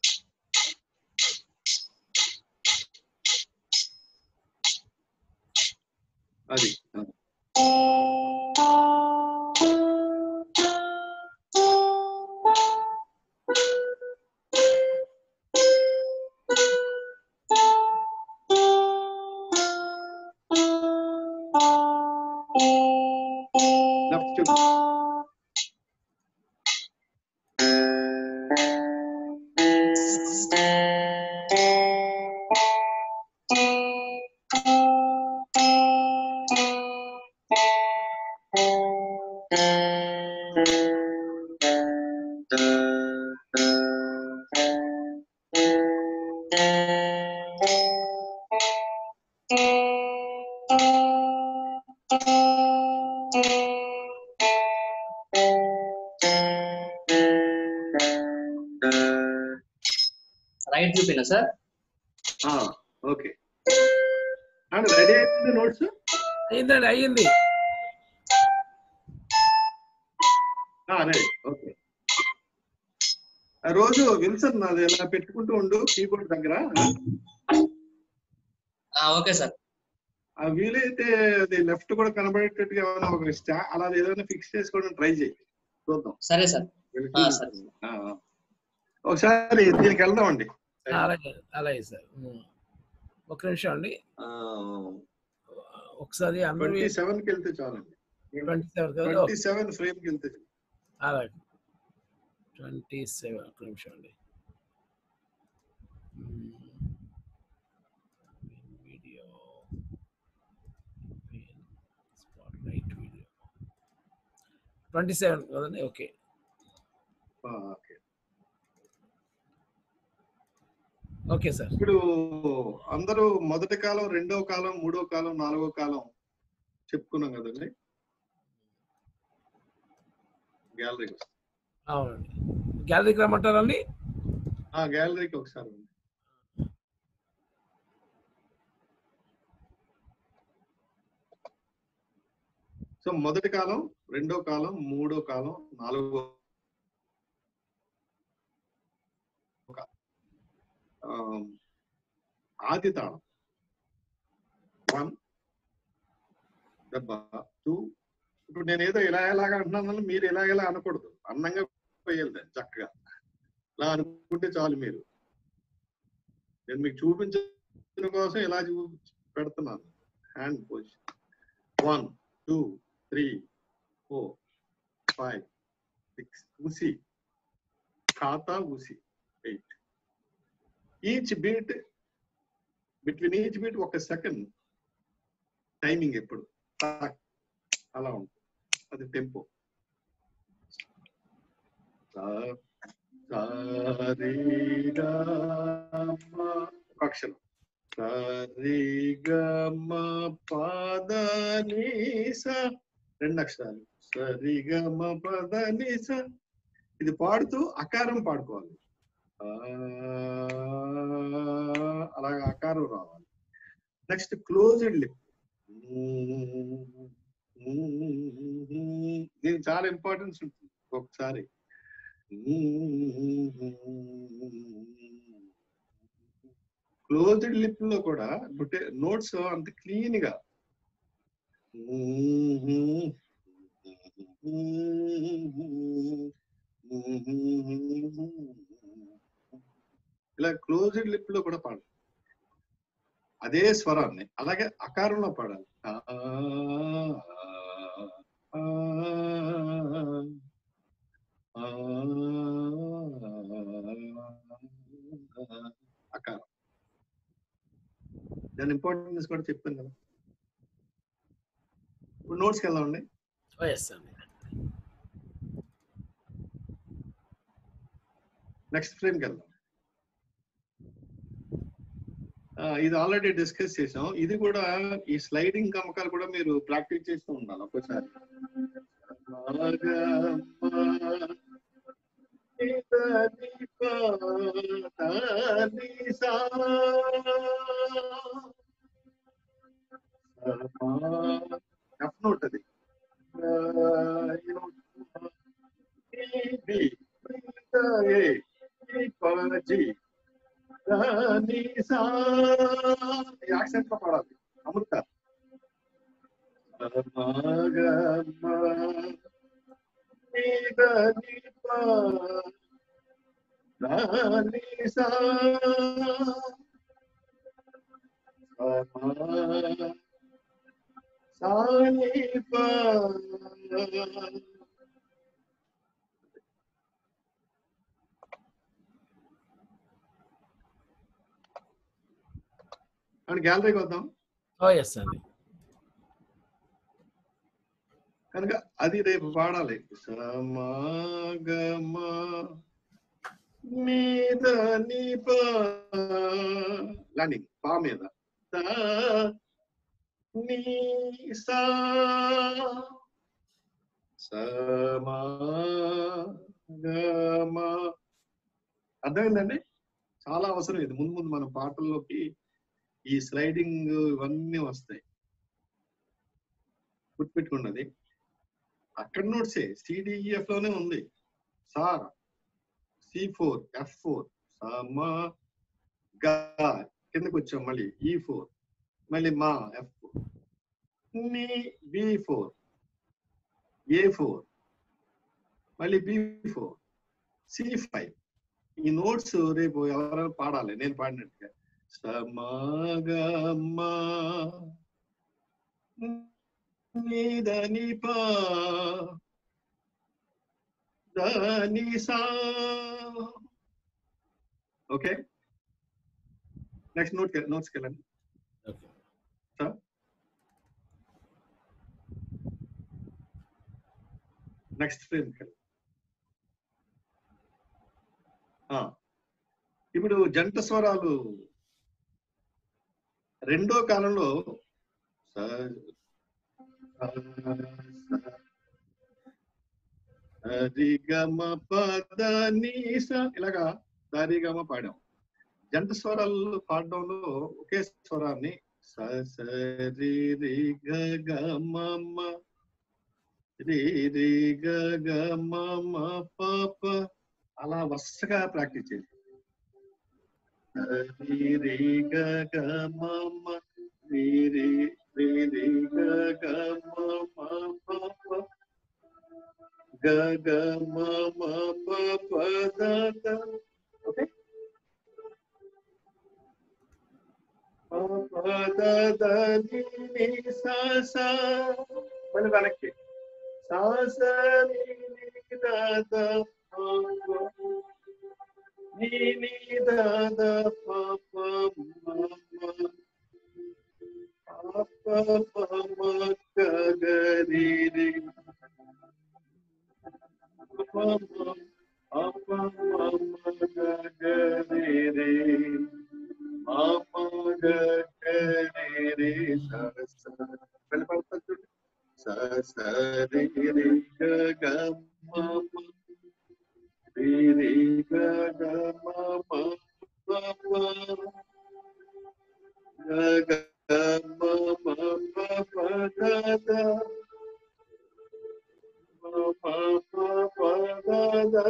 అది లెఫ్ట్ చూడు. రైట్ చూపినా సార్? ఓకే అండ్ రెడీ అయిపోయింది. నోట్స్ అయిందండి, అయ్యింది. రెడీ. ఓకే. రోజు విల్సన్ అది ఎలా పెట్టుకుంటూ ఉండు కీబోర్డ్ దగ్గర. Okay sir. వీలైతే అది లెఫ్ట్ కూడా కనబడేటట్టుగా ఏమైనా ఒక అలా ఏదైనా ఫిక్స్ చేసుకోవడం ట్రై చేయి, చూద్దాం. సరే సార్. ఒకసారి దీనికి వెళ్దామండి. అలాగే సార్, ఒక నిమిషం అండి. ఒకసారి 27కి వెళ్తే చాలండి. 27 ఫ్రేమ్కి వెళ్తే చాలు. అలాగే 27 ఒక నిమిషం అండి. వీడియో స్పాట్లైట్ వీడియో 27 కదండి. Okay okay sir. ఇప్పుడు అందరూ మొదటి కాలం, రెండో కాలం, మూడో కాలం, నాలుగో కాలం చెప్పుకున్నాం కదండి. గ్యాలరీకి అవునండి. గ్యాలరీకి రమ్మంటారండి? గ్యాలరీకి ఒకసారి. సో మొదటి కాలం, రెండో కాలం, మూడో కాలం, నాలుగో ఆది తాళం 1 దెబ్బ 2. ఇప్పుడు నేను ఏదో ఎలాగా అంటున్నాను, మీరు ఎలాగెలా అనకూడదు, అందంగా పోయాలి దాన్ని చక్కగా. ఇలా అనుకుంటే చాలు. మీరు నేను మీకు చూపించడం కోసం ఇలా పెడుతున్నాను. హ్యాండ్ పొజిషన్ 1 2 3 4 5 6 ఊసి ఖాతా ఊసి 8. Each beat, between each beat 1 second timing ఎప్పుడు అలా ఉంటుంది. అది టెంపో. అక్షరం సరిగమ పదనిస, 2 అక్షరాలు సరిగమ పదనిస. ఇది పాడుతూ అకారం పాడుకోవాలి. అలాగా అకారం రావాలి. Next closed lip. దీనికి చాలా ఇంపార్టెన్స్ ఉంటుంది ఒకసారి. క్లోజ్డ్ లిప్ లో కూడా నోట్స్ అంత క్లీన్ గా ఇలా క్లోజ్డ్ లిప్ లో కూడా పాడాలి అదే స్వరాన్ని. అలాగే అకారంలో పాడాలి. అకారం దాని ఇంపార్టెన్స్ కూడా చెప్తాను కదా. ఇప్పుడు నోట్స్కి వెళ్దామండి. నెక్స్ట్ ఫ్రేమ్కి వెళ్దాం. ఇది ఆల్రెడీ డిస్కస్ చేసాం. ఇది కూడా ఈ స్లైడింగ్ గమకాలు కూడా మీరు ప్రాక్టీస్ చేస్తూ ఉండాలి ఒక్కసారి. ఎఫ్ నోట్ అది. యాక్సెంట్ లో పాడాలి. అమృత గ్యాలరీకి వద్దాం. కనుక అది రేపు పాడాలి. సమాగమ మీద ల్యాండింగ్ పా మీద అర్థమైందండి. చాలా అవసరం ఇది. ముందు ముందు మన పాటల్లోకి ఈ స్లైడింగ్ ఇవన్నీ వస్తాయి. గుర్తుపెట్టుకున్నది అక్కడ నోట్సే సిడిఈఎఫ్ లోనే ఉంది. సార్ C4 F4 సమా గా కిందకి వచ్చాం. మళ్ళీ E4 మళ్ళీ మా F4 నీ B4 A4 మళ్ళీ B4 C5. ఈ నోట్స్ రేపు ఎవరైనా పాడాలి. నేను పాడినట్టుగా సమాగమా నిదనిపా ఓకే. నెక్స్ట్ నోట్స్కి వెళ్ళండి సార్. నెక్స్ట్ ఫ్రేమ్కి వెళ్ళండి. ఇప్పుడు జంట స్వరాలు రెండో కాలంలో సరిగమ పదనీస ఇలాగా సరిగమ పాడాం. జంట స్వరాలు పాడడంలో ఒకే స్వరాన్ని సరి రి గ గ మ మ రి రి గ గ మ మ ప ప అలా వరుసగా ప్రాక్టీస్ చేసి రి రి గ గ మ మ రి రి రి రి గ గ మ మ ప ప గ గ మ మ ప ప ద ద. ఓకే. ప ప ద ద ని ని స స మళ్ళీ వెనక్కి స స ని ని ద ద ప ప ని ని ద ద ప ప మ మ ప ప మ గ గ రి రి ప ప మ గ గ రి రి మ గ గ రి రి స స మళ్ళీ పడుతుంది. స స రి రి గ గ మ మ రి రి గ గ మ మ ప ప గ గ మ మ ప ప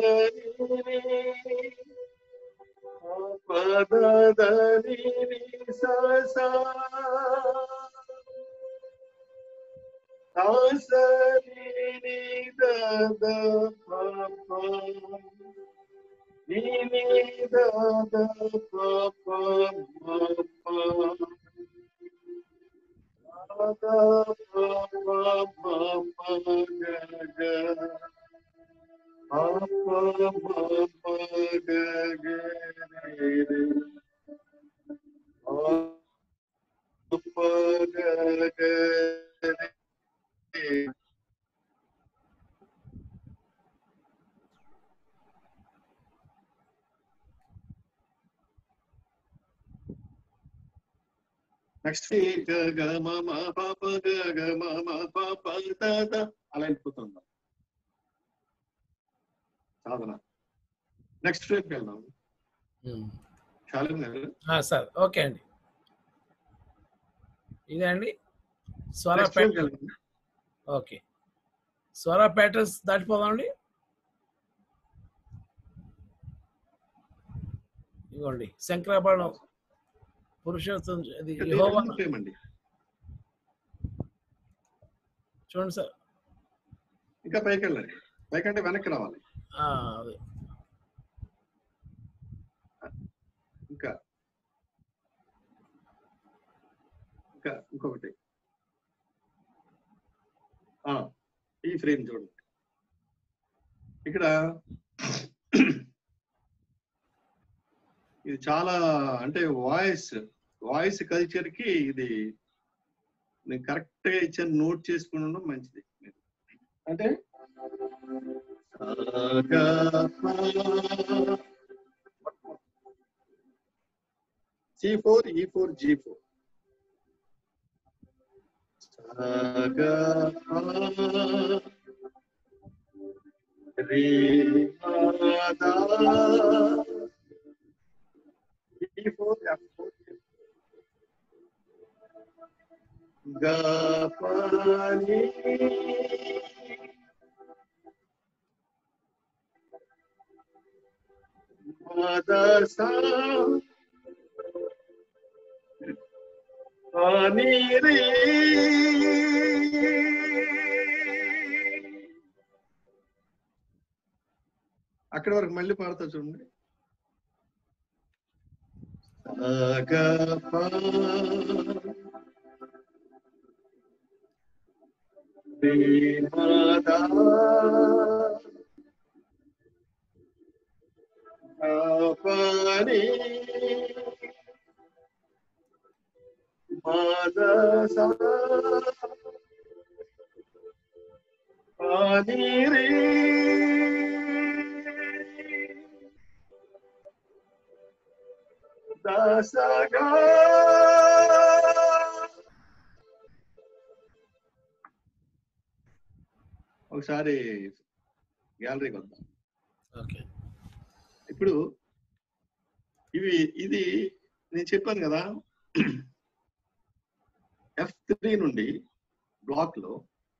నెక్స్ట్ గ మమ పాప గ మమ పాప ద అలా వెళ్ళిపోతుంది సాధన. నెక్స్ట్ రేపు వెళ్దాం. శాలిని గారు సార్ ఓకే అండి. ఇదే అండి స్వర నెక్స్ట్ రేపు ప్యాటర్న్. వెళ్దాం. ఓకే, స్వర ప్యాటర్న్స్ దాటిపోదామండి. ఇదిగోండి శంకరాభరణం పురుషోత్తం అది యెహోవా పేమండి. చూడండి సార్. ఇంకా పైకి వెళ్ళండి. పైకంటే వెనక్కి రావాలి. అదే ఇంకా ఇంకా ఇంకొకటి ఈ ఫ్రేమ్ చూడండి. ఇక్కడ ఇది చాలా అంటే వాయిస్ కల్చర్ కి ఇది నేను కరెక్ట్ గా ఇచ్చాను. నోట్ చేసుకుని ఉండడం మంచిది. అంటే C4 E4 G4 E4 F4 ga pa ni ma da sa pa ni re. అక్కడి వరకు మళ్ళీ పాడతా చూడండి. Dasaga ఒకసారి గ్యాలరీకి వద్దాం. ఓకే, ఇప్పుడు ఇది నేను చెప్పాను కదా, F3 నుండి బ్లాక్ లో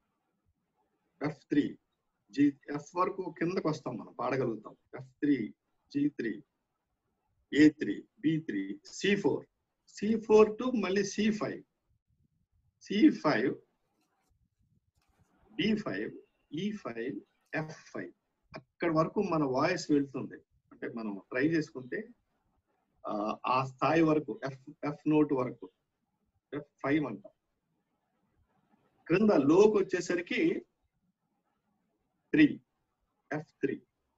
F3 F వరకు కిందకు వస్తాం, మనం పాడగలుగుతాం. F3 G3 A3 B3 C4 C4 to మళ్ళీ C5 C5 D5 E5 F5 అక్కడి వరకు మన వాయిస్ వెళ్తుంది. అంటే మనం ట్రై చేసుకుంటే ఆ స్థాయి వరకు ఎఫ్ నోట్ వరకు F5 అంట. క్రింద లోకి వచ్చేసరికి 3 F3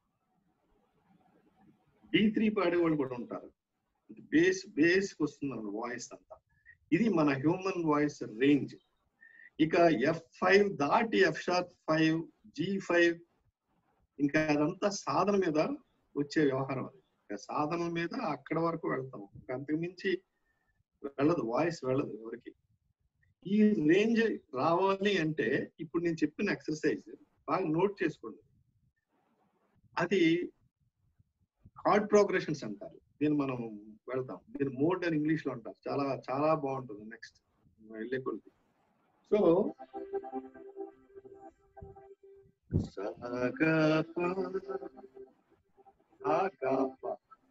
D3 పాడేవాళ్ళు కూడా ఉంటారు. బేస్ వస్తుంది వాయిస్ అంతా. ఇది మన హ్యూమన్ వాయిస్ రేంజ్. ఇక F5 దాటి F#5 G5 ఇంకా అదంతా సాధన మీద వచ్చే వ్యవహారం. అది ఇంకా సాధన మీద అక్కడ వరకు వెళ్తాం. అంతకు మించి వెళ్ళదు, వాయిస్ వెళ్ళదు ఎవరికి. ఈ రేంజ్ రావాలి అంటే ఇప్పుడు నేను చెప్పిన ఎక్సర్సైజ్ బాగా నోట్ చేసుకోండి. అది కార్డ్ ప్రోగ్రెషన్స్ అంటారు. దీన్ని మనం వెళ్తాం. దీని మోడ్ అని ఇంగ్లీష్ లో అంటారు. చాలా చాలా బాగుంటుంది. నెక్స్ట్ వెళ్ళే కొద్ది. సో ఆ గా పా.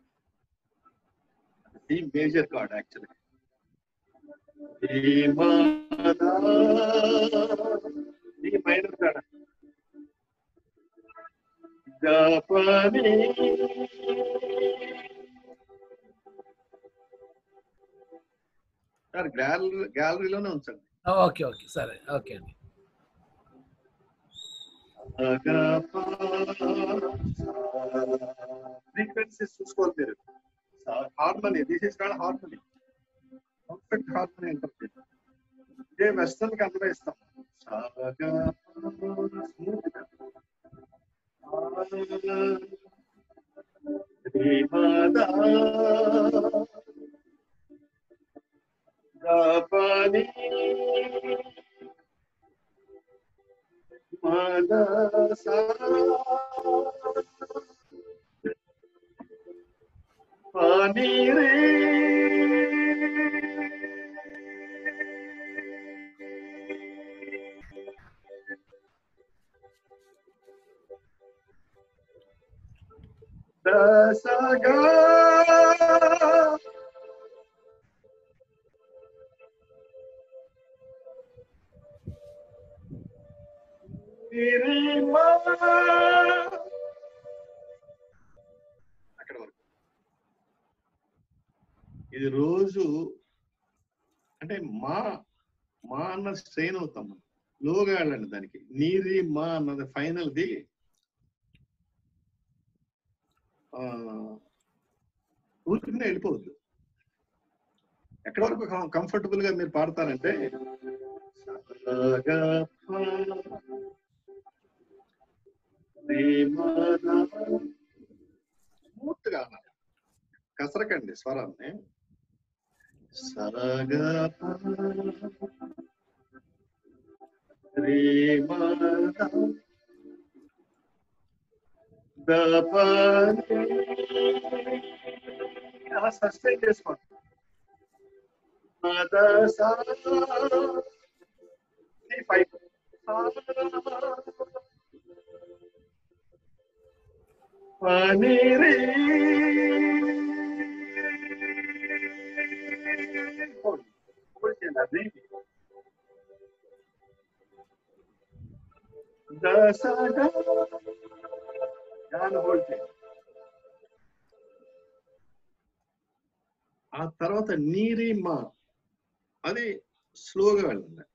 D major chord actually. D మా దా, డి మైనర్ కార్డ్. గా పా ని. సార్ గ్యాలరీలోనే ఉంచండి. ఓకే ఓకే సరే ఓకే అండి. ఫ్రీక్వెన్సీస్ చూసుకోవాలి మీరు. Harmony, this is called harmony, perfect harmony అంటారు. ఇదే వెస్టర్న్ కి అన్వయిస్తాం. స్మూత్ గా అక్కడ వరకు. ఇది రోజు అంటే మా మా అన్నది స్ట్రెయిన్ అవుతాం మనం. లోగా వెళ్ళండి దానికి. నీరి మా అన్నది ఫైనల్ది ఊరికినే వెళ్ళిపోవద్దు. ఎక్కడి వరకు కంఫర్టబుల్ గా మీరు పాడతారంటే స్మూత్ గా అన్నారు. కసరకండి స్వరాన్ని. అలా సస్టైన్ చేసుకోండి. ఆ తర్వాత నీరి మా, అది స్లోగా వెళ్ళండి.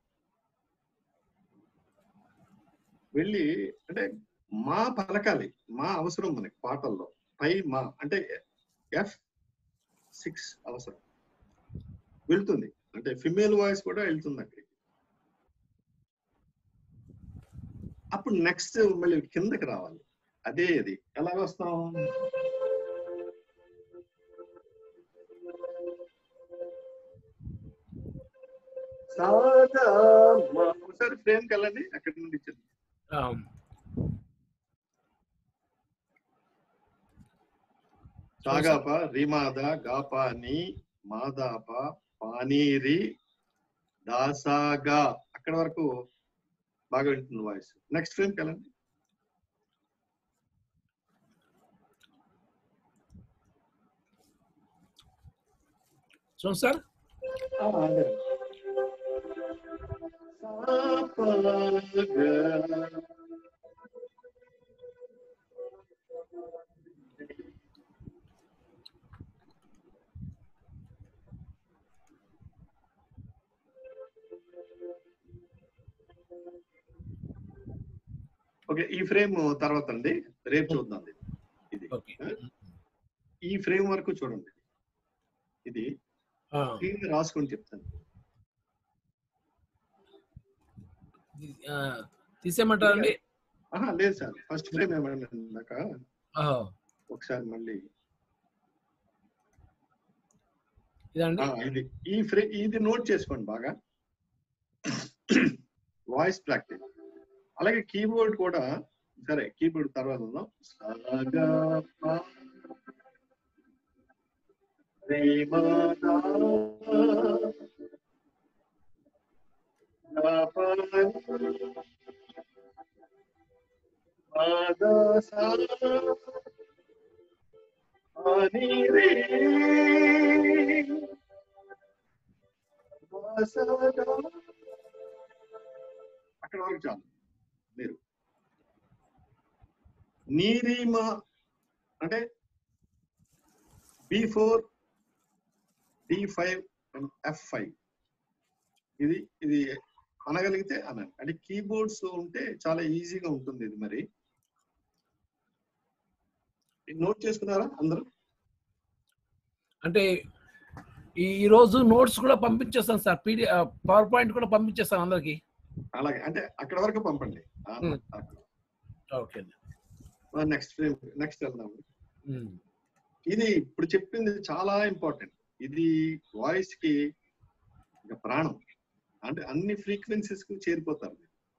వెళ్ళి అంటే మా పలకాలి. మా అవసరం మనకి పాటల్లో. పై మా అంటే F6 అవసరం. వెళ్తుంది అంటే ఫిమేల్ వాయిస్ కూడా వెళ్తుంది అక్కడికి. అప్పుడు నెక్స్ట్ మళ్ళీ కిందకి రావాలి. అదే అది ఎలా వస్తాం? ఒకసారి ఫ్రేమ్కి వెళ్ళండి. అక్కడి నుండి ఇచ్చింది సాగాప రిమాద గాపాని మాదాప పానీరి దాసాగా. అక్కడ వరకు బాగా వింటుంది వాయిస్. నెక్స్ట్ ఫ్రేమ్కి వెళ్ళండి. చూడండి సార్. ఓకే, ఈ ఫ్రేమ్ తర్వాత అండి రేపు చూద్దాం. ఇది ఈ ఫ్రేమ్ వరకు చూడండి. ఇది రాసుకొని చెప్తాను. తీసేయమంటారండి? లేదు సార్, ఫస్ట్ ఫ్రేమ్ ఏమన్నాక ఒకసారి మళ్ళీ ఇది ఇది నోట్ చేసుకోండి బాగా. Voice practice. అలాగే కీబోర్డ్ కూడా. సరే, కీబోర్డ్ తర్వాత ఉందాం. నీరే అక్కడ వరకు చాలు. మీరు నీరిమా అంటే B4 D5 అండ్ F5 ఇది అనగలిగితే అనండి. అంటే కీబోర్డ్స్ ఉంటే చాలా ఈజీగా ఉంటుంది ఇది. మరి నోట్ చేసుకున్నారా అందరూ? అంటే ఈ రోజు నోట్స్ కూడా పంపించేస్తాను సార్, పవర్ పాయింట్ కూడా పంపించేస్తాను అందరికి. అలాగే, అంటే అక్కడ వరకు పంపండి. ఓకే, నెక్స్ట్ వెళ్దాం. ఇది ఇప్పుడు చెప్పింది చాలా ఇంపార్టెంట్. ఇది వాయిస్ కి ప్రాణం. అంటే అన్ని ఫ్రీక్వెన్సీస్ కు చేరిపోతారు.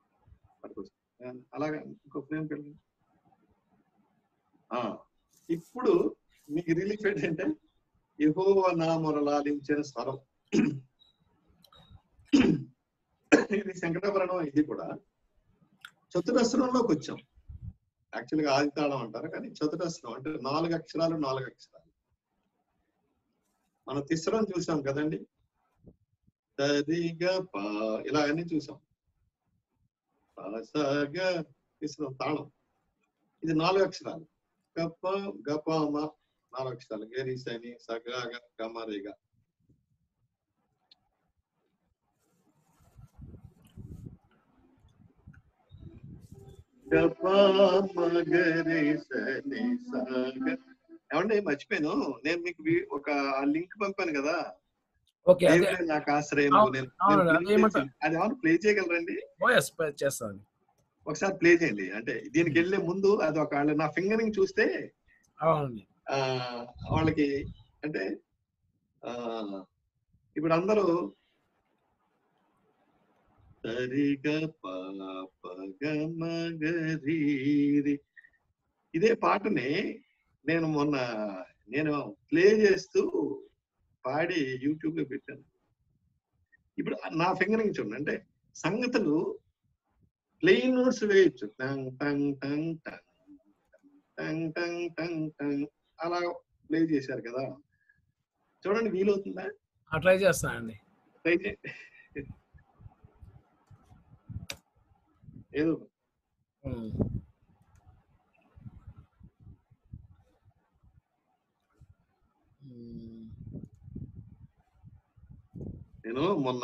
అలాగా ఇంకో ఫ్రేమ్కి వెళ్ళండి. ఇప్పుడు మీకు రిలీఫ్ ఏంటంటే యెహోవా నా మొరలాలించిన స్వరం. ఇది శంకరాభరణం. ఇది కూడా చతురస్రంలోకి వచ్చాం. యాక్చువల్గా ఆది తాళం అంటారు, కానీ చతురస్రం అంటే 4 అక్షరాలు. మనం తిస్రం చూసాం కదండి, ఇలా అన్ని చూసాం. తిస్రం తాళం. ఇది 4 అక్షరాలు. గప్ప గపమ 4 అక్షరాలు. గరిసని సగా గమరిగా. ఏమండి మర్చిపోయాను, నేను మీకు ఒక లింక్ పంపాను కదా, నాకు ఆశ్రయం. అది ఏమన్నా ప్లే చేయగలరండి? చేస్తాను, ఒకసారి ప్లే చేయండి. అంటే దీనికి వెళ్ళే ముందు అది ఒక నా ఫింగరింగ్ చూస్తే వాళ్ళకి అంటే ఇప్పుడు అందరూ ఇదే పాటని నేను ప్లే చేస్తూ పాడి యూట్యూబ్ లో పెట్టాను. ఇప్పుడు నా ఫింగరింగ్ చూడండి. అంటే సంగతులు ప్లెయిన్ నోట్స్ వేయచ్చు. టంగ్ టంగ్ టంగ్ టంగ్ టంగ్ టంగ్ టంగ్ టంగ్ అలా ప్లే చేశారు కదా, చూడండి వీలవుతుందా? ట్రై చేస్తానండి. ట్రై చేయండి. ఏదో నేను మొన్న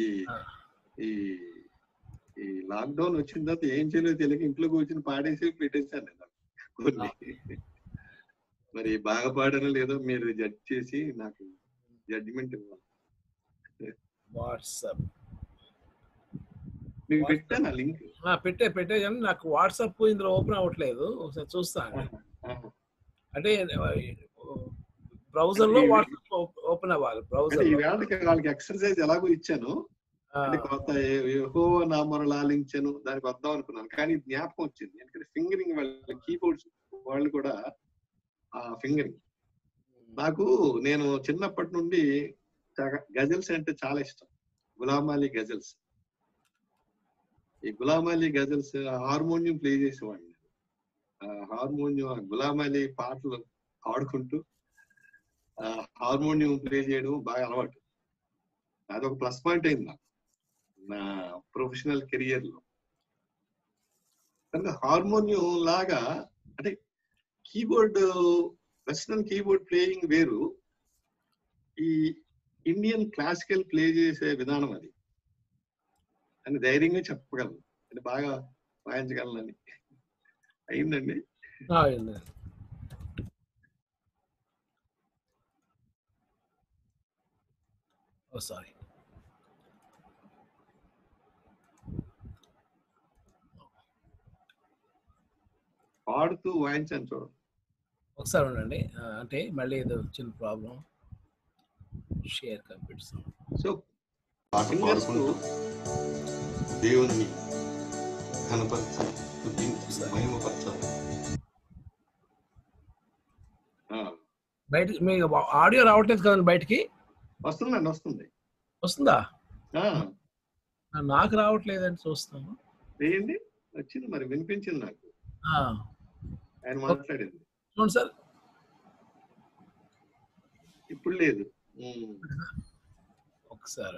ఈ లాక్డౌన్ వచ్చిన తర్వాత ఏం చేయలేదు తెలియక ఇంట్లో కూర్చొని పాడేసి పెట్టేశాను నేను కొన్ని. మరి బాగా పాడానో లేదో మీరు జడ్జ్ చేసి నాకు జడ్జిమెంట్ ఇవ్వాలి. వాట్సాప్ మీకు పెట్టాను ఆ లింక్. పెట్టే కానీ నాకు వాట్సాప్ ఇందులో ఓపెన్ అవ్వట్లేదు. ఒకసారి చూస్తాను. అంటే బ్రౌజర్ లో వాట్సాప్ ఓపెన్ అవ్వాలి. బ్రౌజర్ వాళ్ళకి ఎక్సర్సైజ్ ఎలాగో ఇచ్చాను. అంటే కొత్త యెహోవా నా మొరలాలించెను దానికి వద్దాం అనుకున్నాను, కానీ జ్ఞాపకం వచ్చింది. ఎందుకంటే ఫింగరింగ్ వాళ్ళ కీబోర్డ్స్ వాళ్ళు కూడా ఆ ఫింగరింగ్. నేను చిన్నప్పటి నుండి గజల్స్ అంటే చాలా ఇష్టం. గులాం అలీ గజల్స్. ఈ గులాం అలీ గజల్స్ హార్మోనియం ప్లే చేసేవాడిని. హార్మోనియం గులాం అలీ పాటలు పాడుకుంటూ హార్మోనియం ప్లే చేయడం బాగా అలవాటు. అదొక ప్లస్ పాయింట్ అయింది నాకు నా ప్రొఫెషనల్ కెరియర్ లో. కనుక హార్మోనియం లాగా అంటే కీబోర్డ్, వెస్టర్న్ కీబోర్డ్ ప్లేయింగ్ వేరు, ఈ ఇండియన్ క్లాసికల్ ప్లే చేసే విధానం అది అని ధైర్యంగా చెప్పగలను. అంటే బాగా వాయించగలనని. అయిందండి. సారీ, పాడుతూ వాయించాను చూడండి. ఒకసారి ఉండండి. అంటే మళ్ళీ ఏదో చిన్న ప్రాబ్లం. Share complete. సో పాడుకుంటూ దేవుని కనపరచాలి, మహిమపరచాలి. బయట మీకు ఆడియో రావట్లేదు కదండి? బయటికి వస్తుందండి. వస్తుందా? నాకు రావట్లేదని చూస్తాను. వేయండి. వచ్చింది, మరి వినిపించింది నాకు. ఆయన మాట్లాడింది చూడండి సార్. ఇప్పుడు లేదు. ఒకసారి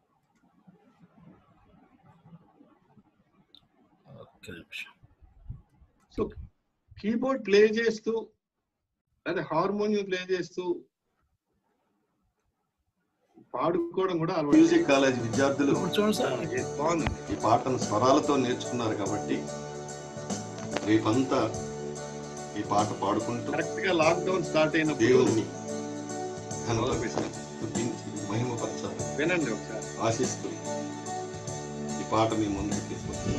ఒక్క నిమిషం. సో కీబోర్డ్ ప్లే చేస్తూ అదే హార్మోనియం ప్లే చేస్తూ పాడుకోవడం కూడా మ్యూజిక్ కాలేజ్ విద్యార్థులు బాగుంది. ఈ పాటను స్వరాలతో నేర్చుకున్నారు కాబట్టి రేపంతా ఈ పాట పాడుకుంటూ కరెక్ట్ గా లాక్డౌన్ స్టార్ట్ అయినప్పుడు దేవుణ్ణి మహిమపరచాలి. వినండి ఒకసారి ఆశిస్తూ ఈ పాట మీ ముందుకు తీసుకొచ్చాను.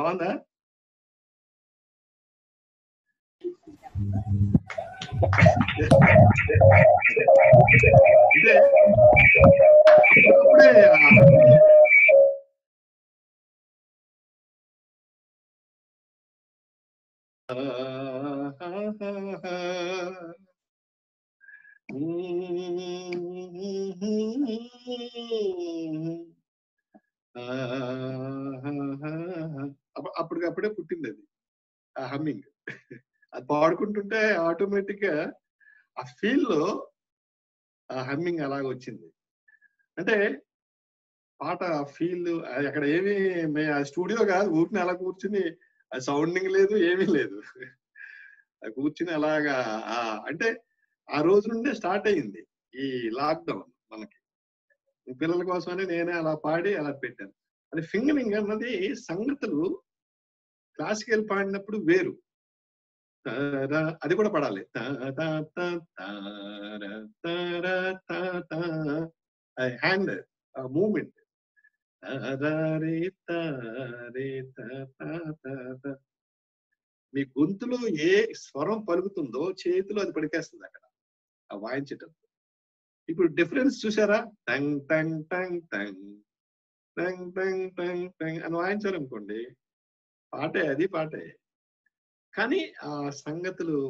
బాగుందా? అంటే అప్పుడే అప్పటికప్పుడే పుట్టింది అది, ఆ హమ్మింగ్. అది పాడుకుంటుంటే ఆటోమేటిక్ గా ఆ ఫీల్ లో ఆ హమ్మింగ్ అలాగ వచ్చింది. అంటే పాట ఫీల్ అక్కడ ఏమి స్టూడియో కాదు, ఊరిని అలా కూర్చుని సౌండింగ్ లేదు, ఏమీ లేదు. కూర్చుని అలాగా అంటే ఆ రోజు నుండే స్టార్ట్ అయ్యింది ఈ లాక్డౌన్ మనకి. పిల్లల కోసమని నేనే అలా పాడి అలా పెట్టాను. అది ఫింగరింగ్ అన్నది సంగతులు క్లాసికల్ పాడినప్పుడు వేరు, అది కూడా పడాలి. హ్యాండ్ మూమెంట్, మీ గొంతులో ఏ స్వరం పలుకుతుందో చేతిలో అది పడికేస్తుంది అక్కడ ఆ వాయించేటప్పుడు. ఇప్పుడు డిఫరెన్స్ చూసారా? టంగ్ టంగ్ టంగ్ టంగ్ టంగ్ టంగ్ టంగ్ టంగ్ అని వాయించారనుకోండి, పాటే, అది పాటే. కానీ ఆ సంగతులు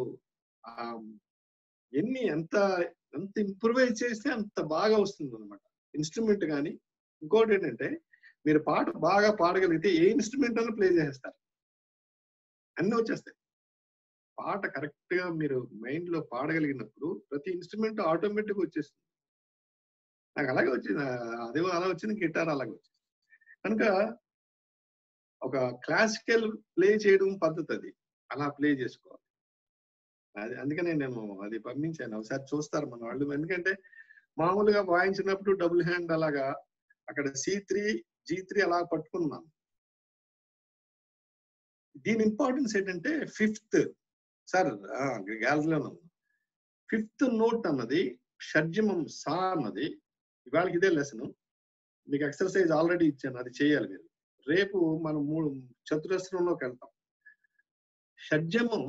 ఎంత ఇంప్రూవైజ్ చేస్తే అంత బాగా వస్తుంది అనమాట ఇన్స్ట్రుమెంట్. కానీ ఇంకోటి ఏంటంటే, మీరు పాట బాగా పాడగలిగితే ఏ ఇన్స్ట్రుమెంట్ అన్నా ప్లే చేస్తారు, అన్నీ వచ్చేస్తాయి. పాట కరెక్ట్ గా మీరు మైండ్ లో పాడగలిగినప్పుడు ప్రతి ఇన్స్ట్రుమెంట్ ఆటోమేటిక్ వచ్చేస్తుంది. నాకు అలాగే వచ్చింది, అదే అలా వచ్చింది, గిటార్ అలాగే వచ్చింది. కనుక ఒక క్లాసికల్ ప్లే చేయడం పద్ధతి అది, అలా ప్లే చేసుకోవాలి. అది అందుకనే నేను అది పంపించాను, ఒకసారి చూస్తారు మన వాళ్ళు. ఎందుకంటే మామూలుగా వాయించినప్పుడు డబుల్ హ్యాండ్ అలాగా అక్కడ C3 G3 అలా పట్టుకున్నాను. దీని ఇంపార్టెన్స్ ఏంటంటే ఫిఫ్త్, సార్ గ్యాలరీలో ఫిఫ్త్ నోట్ అన్నది షడ్జమం సా అన్నది. ఇవాళకి ఇదే లెసన్, మీకు ఎక్సర్సైజ్ ఆల్రెడీ ఇచ్చాను, అది చేయాలి మీరు. రేపు మనం 3 చతురస్రంలోకి వెళ్తాం. షడ్జమం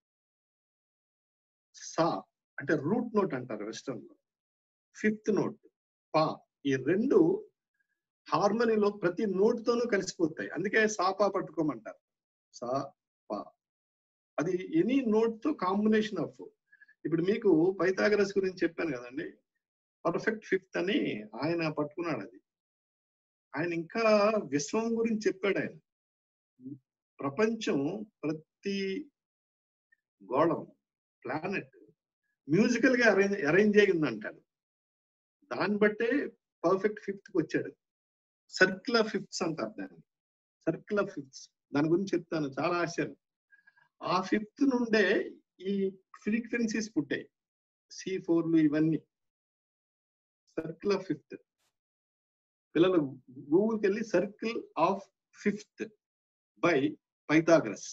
సా అంటే రూట్ నోట్ అంటారు వెస్టర్న్ లో. ఫిఫ్త్ నోట్ పా, ఈ రెండు హార్మోనీలో ప్రతి నోట్ తోనూ కలిసిపోతాయి. అందుకే సా పా పట్టుకోమంటారు, సా పా. అది ఎనీ నోట్ తో కాంబినేషన్ ఆఫ్. ఇప్పుడు మీకు పైథాగరస్ గురించి చెప్పాను కదండి, పర్ఫెక్ట్ ఫిఫ్త్ అని ఆయన పట్టుకున్నాడు. అది ఆయన ఇంకా విశ్వం గురించి చెప్పాడు. ఆయన ప్రపంచం ప్రతి గోళం ప్లానెట్ మ్యూజికల్ గా అరేంజ్ అయ్యింది అంటాడు. దాన్ని బట్టే పర్ఫెక్ట్ ఫిఫ్త్ కి వచ్చాడు. సర్కిల్ ఆఫ్ ఫిఫ్త్స్ అంటారు దాన్ని, సర్కిల్ ఆఫ్ ఫిఫ్త్స్. దాని గురించి చెప్తాను, చాలా ఆశ్చర్యం. ఆ ఫిఫ్త్ నుండే ఈ ఫ్రీక్వెన్సీస్ పుట్టాయి, C4లు ఇవన్నీ. సర్కిల్ ఆఫ్ ఫిఫ్త్, పిల్లలు గూగుల్కి వెళ్ళి circle of fifth by Pythagoras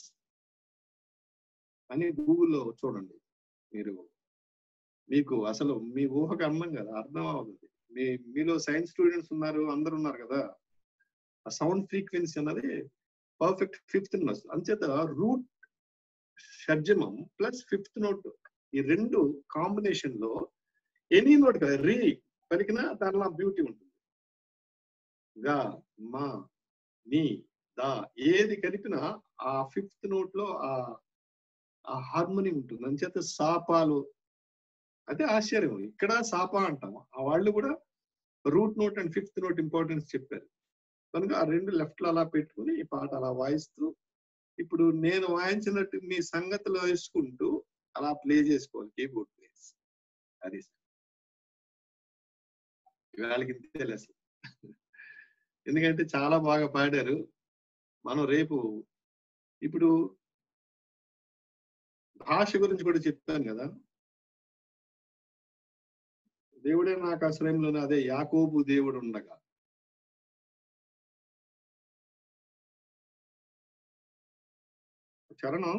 అని గూగుల్లో చూడండి. మీకు అసలు మీ ఊహకు అందం కదా, అర్థం అవుతుంది. మీలో సైన్స్ స్టూడెంట్స్ ఉన్నారు, అందరు ఉన్నారు కదా. ఆ సౌండ్ ఫ్రీక్వెన్సీ అన్నది పర్ఫెక్ట్ ఫిఫ్త్ వస్తుంది. అంచేత రూట్ షడ్జమం ప్లస్ ఫిఫ్త్ నోట్, ఈ రెండు కాంబినేషన్ లో ఎనీ నోట్ కదా రీ పలికినా దానిలో బ్యూటీ ఉంటుంది. గా మా నీ దా ఏది కలిపినా ఆ ఫిఫ్త్ నోట్ లో ఆ హార్మోనీ ఉంటుంది. అంచేత సాపాలు అదే ఆశ్చర్యం. ఇక్కడ సాపా అంటాం, ఆ వాళ్ళు కూడా root note and fifth note importance చెప్పారు. కనుక ఆ రెండు లెఫ్ట్ లో అలా పెట్టుకుని ఈ పాట అలా వాయిస్తూ, ఇప్పుడు నేను వాయించినట్టు మీ సంగతిలో వేసుకుంటూ అలా ప్లే చేసుకోవాలి, కీబోర్డ్ ప్లేస్. అది ఇవాళకి ఇంతే లెసన్. ఎందుకంటే చాలా బాగా పాడారు. మనం రేపు ఇప్పుడు భాష గురించి కూడా చెప్తాను కదా. దేవుడే నాకు ఆశ్రయంలోనే, అదే యాకోబు దేవుడు ఉండగా. చరణం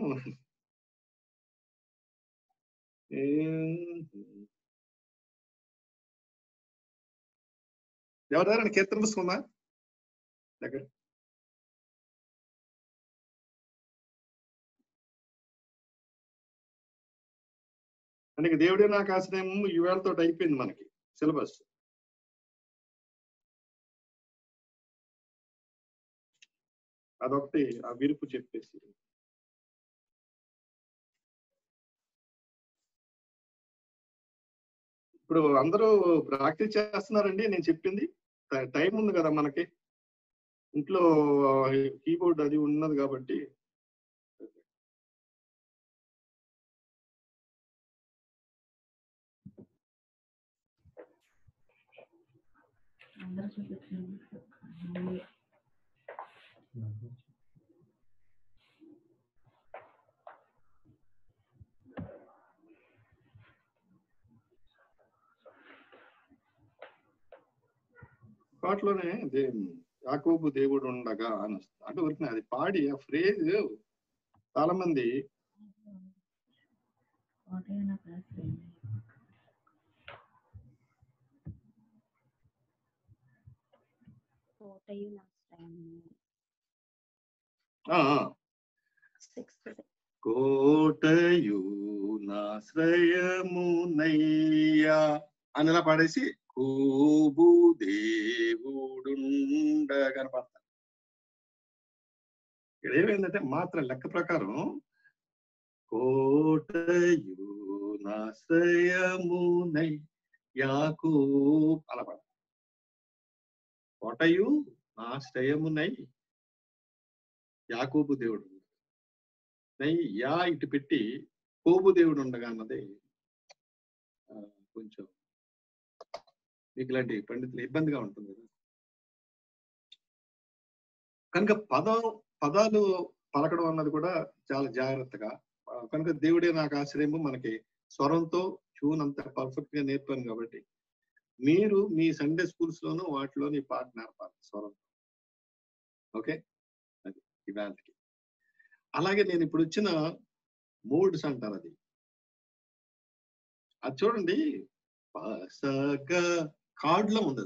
ఎవరైనా కీర్తన పుస్తకం ఉందా దగ్గర? మనకి దేవుడే నాకు ఆశ్రయం ఈవేళతో అయిపోయింది మనకి సిలబస్. అదొకటి ఆ విరుపు చెప్పేసి ఇప్పుడు అందరూ ప్రాక్టీస్ చేస్తున్నారండి నేను చెప్పింది. టైం ఉంది కదా మనకి, ఇంట్లో కీబోర్డ్ అది ఉన్నది కాబట్టి. పాటలోనే యాకోబు దేవుడు ఉండగా అని వస్తుంది. అంటే వరకు అది పాడి ఆ ఫ్రేజ్ చాలా మంది కోటయు నాశ్రయమునయ్యా అని ఇలా పాడేసి కోబు దేవుడుండగా పడతారు. ఇక్కడ ఏమైందంటే మాత్రం లెక్క ప్రకారం కోటయు నాశ్రయమునై యాకో అలా పడతారు. కోటయు నాశ్రయమునై యాకోబు దేవుడు నై యా ఇటు పెట్టి కోబు దేవుడు ఉండగా అన్నది కొంచెం మీకు ఇలాంటి పండితులు ఇబ్బందిగా ఉంటుంది కదా. కనుక పదాలు పలకడం అన్నది కూడా చాలా జాగ్రత్తగా. కనుక దేవుడే నాకు ఆశ్రయము మనకి స్వరంతో ట్యూన్ అంతా పర్ఫెక్ట్ గా నేర్పాను కాబట్టి మీరు మీ సండే స్కూల్స్ లోనూ వాటిలోని ఈ పాట నేర్పాలి స్వరం. ఓకే, అది ఇవాళకి. అలాగే నేను ఇప్పుడు వచ్చిన మూడ్స్ అంటారు, అది చూడండి కార్డ్ లో ఉంది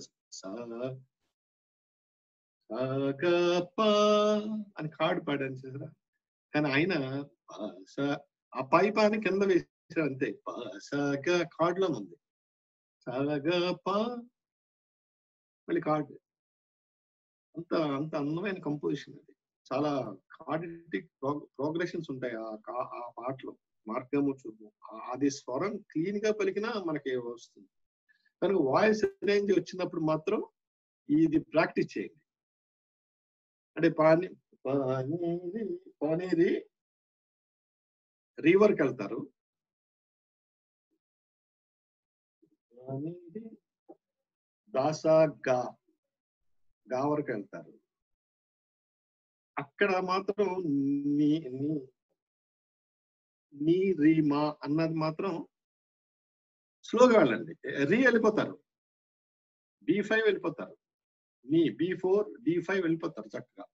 అని కార్డు పాడాను చూసారా. కానీ ఆయన ఆ పైపాని కింద వేసాడు అంతే. కార్డ్ లో ఉంది మళ్ళీ కార్డ్. అంత అందమైన కంపోజిషన్ అది. చాలా కార్డిటిక్ ప్రోగ్రెషన్స్ ఉంటాయి ఆ పాటలో. మార్గము చూపు అది స్వరం క్లీన్ గా పలికినా మనకి వస్తుంది. కనుక వాయిస్ రేంజ్ వచ్చినప్పుడు మాత్రం ఇది ప్రాక్టీస్ చేయండి. అంటే పానేది రీవర్కి వెళ్తారు, దాసా గా వరకు వెళ్తారు. అక్కడ మాత్రం నీ రీమా అన్నది మాత్రం స్లోగా వెళ్ళండి. వెళ్ళిపోతారు, B5 వెళ్ళిపోతారు, నీ B4 D5 వెళ్ళిపోతారు చక్కగా.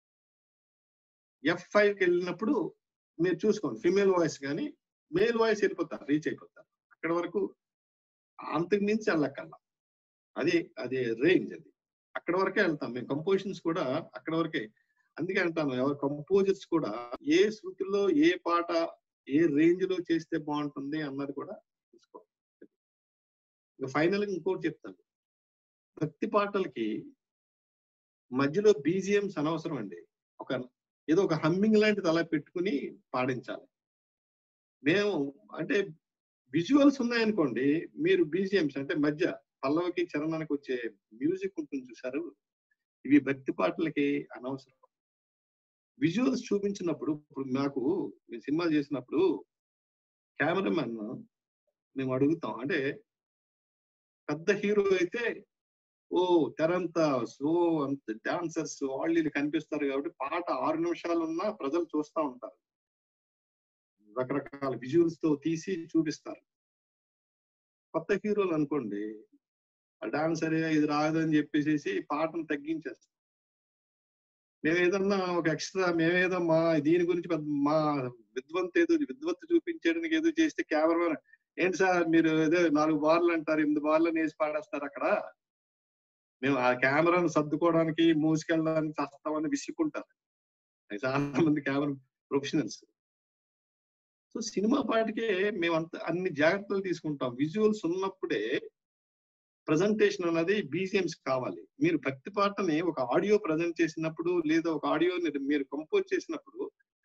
F5కి వెళ్ళినప్పుడు మీరు చూసుకోండి, ఫిమేల్ వాయిస్ కానీ మేల్ వాయిస్ వెళ్ళిపోతారు, రీచ్ అయిపోతారు. అక్కడ వరకు అంతకు మించి వెళ్ళక్కల్లా. అది రేంజ్. అది అక్కడ వరకే వెళ్తాం మేము. కంపోజిషన్స్ కూడా అక్కడ వరకే. అందుకే అంటాను, ఎవరు కంపోజర్స్ కూడా ఏ శృతిలో ఏ పాట ఏ రేంజ్ లో చేస్తే బాగుంటుంది అన్నది కూడా చూసుకోవాలి. ఇంకా ఫైనల్ గా ఇంకోటి చెప్తాను, భక్తి పాటలకి మధ్యలో బీజిఎంస్ అనవసరం అండి. ఏదో ఒక హమ్మింగ్ లాంటిది అలా పెట్టుకుని పాడించాలి. మేము అంటే విజువల్స్ ఉన్నాయనుకోండి, మీరు బీజిఎంస్ అంటే మధ్య పల్లవికి చరణానికి వచ్చే మ్యూజిక్ ఉంటుంది చూసారు, ఇవి భక్తి పాటలకి అనవసరం. విజువల్స్ చూపించినప్పుడు, ఇప్పుడు మాకు మేము సినిమా చేసినప్పుడు కెమెరామెన్ మేము అడుగుతాం, అంటే పెద్ద హీరో అయితే తెరంతా అంత డాన్సర్స్ వాళ్ళు కనిపిస్తారు కాబట్టి పాట 6 నిమిషాలు ఉన్నా ప్రజలు చూస్తూ ఉంటారు. రకరకాల విజువల్స్ తో తీసి చూపిస్తారు. కొత్త హీరోలు అనుకోండి, డాన్సర్ ఇది రాదని చెప్పేసి పాటను తగ్గించేస్తాం. మేమేదన్నా ఒక ఎక్స్ట్రా మేమేదో దీని గురించి మా విద్వత్తు చూపించడానికి ఏదో చేస్తే కెమెరామెన్ ఏంటి సార్ మీరు ఏదో 4 బార్లు అంటారు, 8 బార్లు వేసి పాడేస్తారు. అక్కడ మేము ఆ కెమెరాను సర్దుకోవడానికి మూసుకెళ్ళడానికి చేస్తామని విసుక్కుంటారు చాలా మంది camera professionals. So so cinema పాటకే మేమంతా అన్ని జాగ్రత్తలు తీసుకుంటాం. విజువల్స్ ఉన్నప్పుడే ప్రజెంటేషన్ అన్నది బీజిఎంస్ కావాలి. మీరు భక్తి పాటని ఒక ఆడియో ప్రజెంట్ చేసినప్పుడు లేదా ఒక ఆడియోని మీరు కంపోజ్ చేసినప్పుడు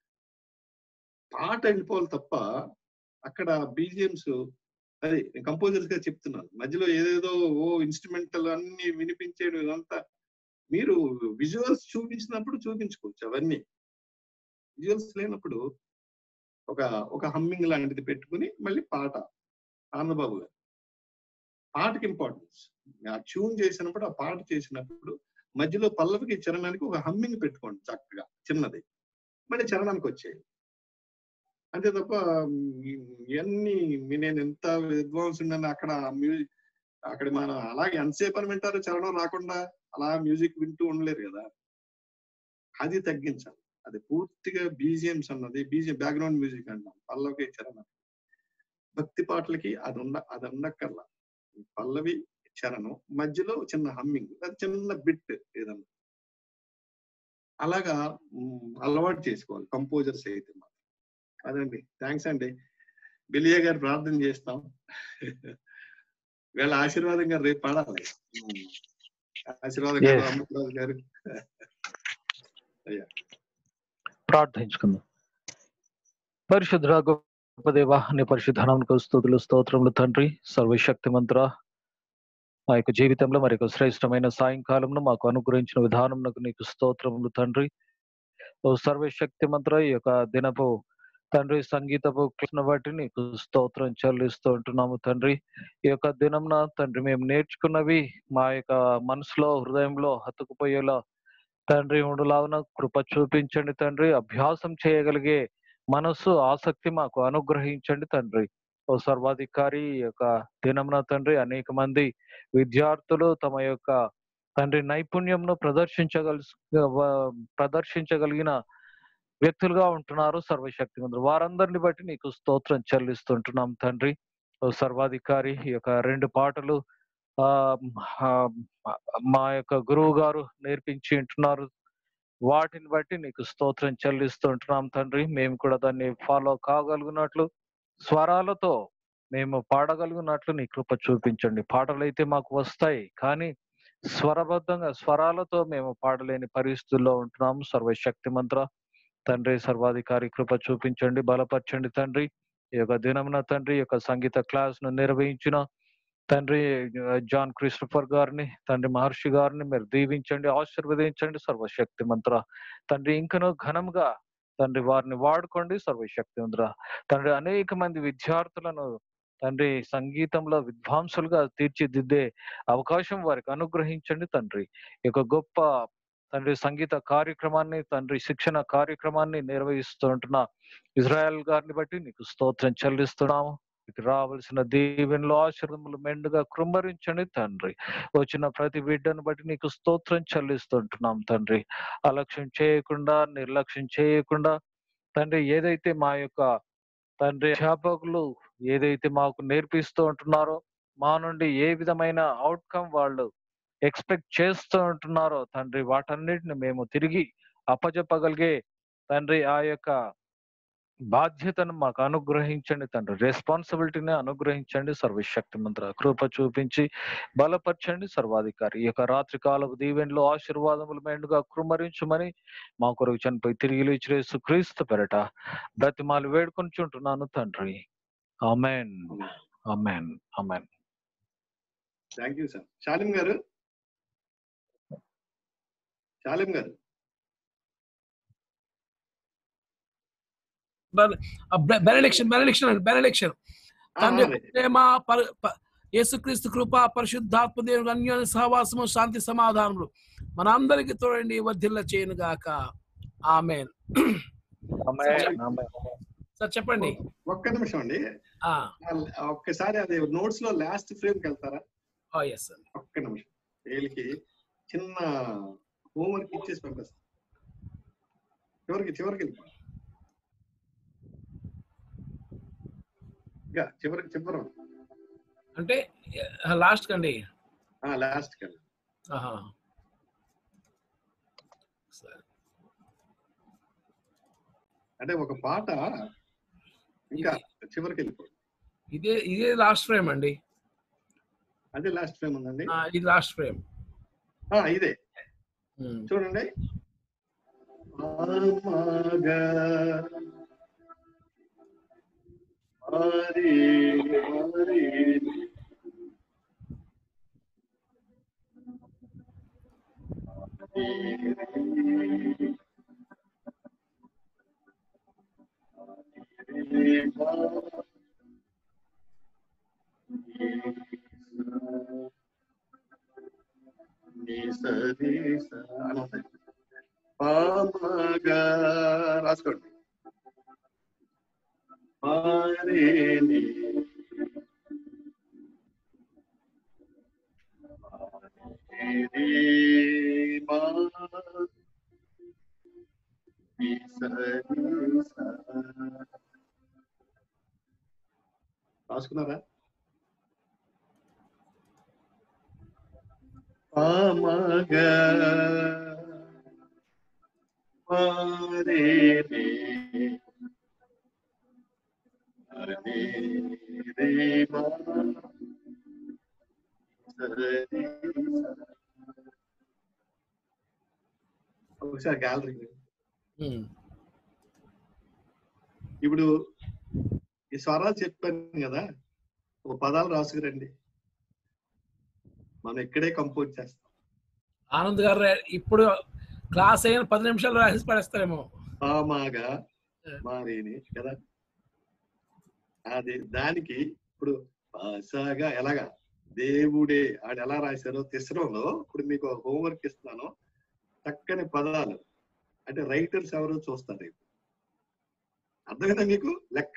పాట వెళ్ళిపోవాలి తప్ప అక్కడ బీజిఎంస్ అది కంపోజర్స్ గా చెప్తున్నాను. మధ్యలో ఏదేదో ఇన్స్ట్రుమెంటల్ అన్ని వినిపించేది ఇదంతా మీరు విజువల్స్ చూపించినప్పుడు చూపించుకోవచ్చు. అవన్నీ విజువల్స్ లేనప్పుడు ఒక హమ్మింగ్ లాంటిది పెట్టుకుని మళ్ళీ పాట ఆనందబాబు గారు పాటకి ఇంపార్టెన్స్. ఆ ట్యూన్ చేసినప్పుడు ఆ పాట చేసినప్పుడు మధ్యలో పల్లవికి చరణానికి ఒక హమ్మింగ్ పెట్టుకోండి చక్కగా చిన్నది, మళ్ళీ చరణానికి వచ్చేది. అంతే తప్ప ఇవన్నీ నేను ఎంత విద్వాంస్ ఉండని అక్కడ మనం అలాగే ఎంతసేపు అని వింటారు చరణం రాకుండా అలా మ్యూజిక్ వింటూ ఉండలేరు కదా. అది తగ్గించాలి. అది పూర్తిగా బీజిఎంస్ అన్నది బ్యాక్గ్రౌండ్ మ్యూజిక్ అంటాం. పల్లవికి చరణం భక్తి పాటలకి అది ఉండక్కర్లా. పల్లవి చరణం మధ్యలో చిన్న హమ్మింగ్, అది చిన్న బిట్ ఏదన్నా అలాగా అలవాటు చేసుకోవాలి కంపోజర్స్ అయితే. అదండి. థ్యాంక్స్ అండి. బిలియా గారు ప్రార్థన చేస్తాం. వీళ్ళ ఆశీర్వాదం గారు రేపు పడాలి. ఆశీర్వాదం గారు అమృతరాజు గారు అయ్యా ప్రార్థించుకుందాం. పరిశుద్ధ గొప్ప దేవా, నీ పరిశుద్ధనామమునకు స్తుతులు స్తోత్రములు తండ్రి. సర్వశక్తి మంత్ర మా యొక్క జీవితంలో మరి యొక్క శ్రేష్టమైన సాయంకాలంలో మాకు అనుగ్రహించిన విధానమునకు నీకు స్తోత్రములు తండ్రి. ఓ సర్వశక్తి మంత్ర ఈ యొక్క దినపు తండ్రి సంగీతపు కృష్ణ బట్టి నీకు స్తోత్రం చెల్లిస్తూ ఉంటున్నాము తండ్రి. ఈ యొక్క దినంన తండ్రి మేము నేర్చుకున్నవి మా యొక్క మనసులో హృదయంలో హత్తుకుపోయేలా తండ్రి ఉండులాగున కృప చూపించండి తండ్రి. అభ్యాసం చేయగలిగే మనస్సు ఆసక్తి మాకు అనుగ్రహించండి తండ్రి. ఓ సర్వాధికారి ఈ యొక్క దినమున తండ్రి అనేక మంది విద్యార్థులు తమ యొక్క తండ్రి నైపుణ్యంను ప్రదర్శించగలిగిన వ్యక్తులుగా ఉంటున్నారు సర్వశక్తి మంత్రి. వారందరిని బట్టి నీకు స్తోత్రం చెల్లిస్తుంటున్నాం తండ్రి. ఓ సర్వాధికారి ఈ యొక్క 2 పాటలు మా యొక్క గురువు గారు నేర్పించి ఉంటున్నారు. వాటిని బట్టి నీకు స్తోత్రం చెల్లిస్తుంటున్నాం తండ్రి. మేము కూడా దాన్ని ఫాలో కాగలిగినట్లు స్వరాలతో మేము పాడగలిగినట్లు నీ కృప చూపించండి. పాటలు అయితే మాకు వస్తాయి, కానీ స్వరబద్ధంగా స్వరాలతో మేము పాడలేని పరిస్థితుల్లో ఉంటున్నాము. సర్వశక్తి మంత్ర తండ్రి సర్వాధికారి కృప చూపించండి, బలపరచండి తండ్రి. ఈ యొక్క దినమున తండ్రి యొక్క సంగీత క్లాస్ ను నిర్వహించిన తండ్రి జాన్ క్రిస్టఫర్ గారిని తండ్రి మహర్షి గారిని మీరు దీవించండి, ఆశీర్వదించండి సర్వశక్తి మంత్ర తండ్రి. ఇంకనూ ఘనంగా తండ్రి వారిని వాడుకోండి సర్వశక్తి మంత్ర తండ్రి. అనేక మంది విద్యార్థులను తండ్రి సంగీతంలో విద్వాంసులుగా తీర్చిదిద్దే అవకాశం వారికి అనుగ్రహించండి తండ్రి. ఈ యొక్క గొప్ప తండ్రి సంగీత కార్యక్రమాన్ని తండ్రి శిక్షణ కార్యక్రమాన్ని నిర్వహిస్తూ ఉంటున్న ఇజ్రాయెల్ గారిని బట్టి నీకు స్తోత్రం చెల్లిస్తున్నాము. రావాల్సిన దీవెనలు ఆశీర్వాదములు మెండుగా కృంభరించండి తండ్రి. వచ్చిన ప్రతి బిడ్డను బట్టి నీకు స్తోత్రం చెల్లిస్తుంటున్నాం తండ్రి. అలక్ష్యం చేయకుండా నిర్లక్ష్యం చేయకుండా తండ్రి ఏదైతే మా యొక్క తండ్రి అధ్యాపకులు ఏదైతే మాకు నేర్పిస్తూ ఉంటున్నారో మా నుండి ఏ విధమైన అవుట్కమ్ వాళ్ళు ఎక్స్పెక్ట్ చేస్తూ ఉంటున్నారో తండ్రి వాటన్నిటిని మేము తిరిగి అప్పజెప్పగలిగే తండ్రి ఆ యొక్క బాధ్యతను మాకు అనుగ్రహించండి తండ్రి. రెస్పాన్సిబిలిటీని అనుగ్రహించండి సర్వశక్తి మంత్ర కృప చూపించి బలపరచండి సర్వాధికారి. ఈ యొక్క రాత్రి కాలపు దీవెనలు ఆశీర్వాదములు మెండుగా కృమరించమని మా కొరకు చనిపోయి తిరిగి లేచిన యేసుక్రీస్తు పేరట బ్రతిమాలు వేడుకొనిచుంటున్నాను తండ్రి. Amen amen amen. Thank you sir. Shalem గారు బెనడిక్షన్ తండ్రి ప్రేమ యేసుక్రీస్తు కృప పరిశుద్ధాత్మ దేవుని అన్యోన్య సహవాసము శాంతి సమాధానములు మన అందరికి తోడండి వర్ధిల్ల చేయను గాక. ఆమేన్. సార్ చెప్పండి. ఒక్క నిమిషం అండి. ఒక్కసారి అది నోట్స్ లో లాస్ట్ ఫ్రేమ్ కి వెళ్తారా? ఒక్క నిమిషం. వీళ్ళకి చిన్న హోంవర్క్ ఇచ్చేసి పంపిస్తాం. చివరికి చివరి అంటే లాస్ట్ కండి. లాస్ట్ కండి. అంటే ఒక పాట ఇంకా చివరికి వెళ్ళిపో. ఇదే లాస్ట్ ఫ్రేమ్ అండి. అదే లాస్ట్ ఫ్రేమ్ ఉందండి. ఇది లాస్ట్ ఫ్రేమ్. ఇదే చూడండి. రాసుకోండి. రాసుకున్నారా? ఒకసారి గ్యాలరీ. ఇప్పుడు ఈ స్వరాలు చెప్పాను కదా, ఒక పదాలు రాసుకురండి, మనం ఇక్కడే కంపోజ్ చేస్తాం. ఆనంద్ గారు ఇప్పుడు క్లాస్ అయిన 10 నిమిషాలు రాసి పడేస్తారేమో. మాగా మారేని కదా, అది దానికి ఇప్పుడు సాగా ఎలాగా దేవుడే ఆడు ఎలా రాశారో తిసరంలో ఇప్పుడు మీకు హోంవర్క్ ఇస్తున్నాను. చక్కని పదాలు అంటే రైటర్స్ ఎవరో చూస్తారు. అర్థమైందా మీకు లెక్క?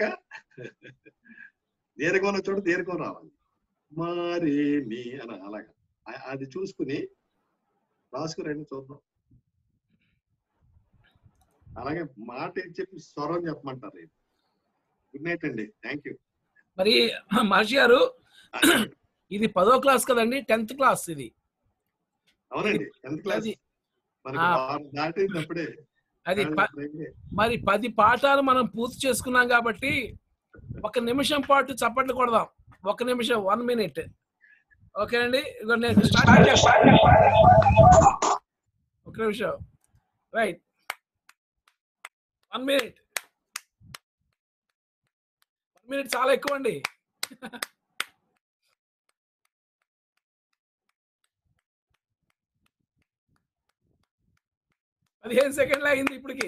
దీర్ఘం ఉన్న చోట దీర్ఘం రావాలి, మారేని అని అలాగా అది చూసుకుని రాసుకురండి చూద్దాం. అలాగే మాట చెప్పి స్వరం చెప్పమంటారు. గుడ్ నైట్ అండి, థ్యాంక్ యూ. మరి మహర్షి గారు ఇది 10వ క్లాస్ కదండి, 10th క్లాస్ ఇది. అవునండి, 10th క్లాస్ దాటినప్పుడే. అది మరి 10 పాఠాలు మనం పూర్తి చేసుకున్నాం కాబట్టి 1 నిమిషం పాటు చప్పట్లు కొడదాం. 1 నిమిషం, 1 minute. ఓకే అండి, నేను స్టార్ట్ చేస్తాను. 1 నిమిషం. Right, 1 minute. 1 minute చాలా ఎక్కువ అండి. 15 సెకండ్లు అయింది ఇప్పటికి.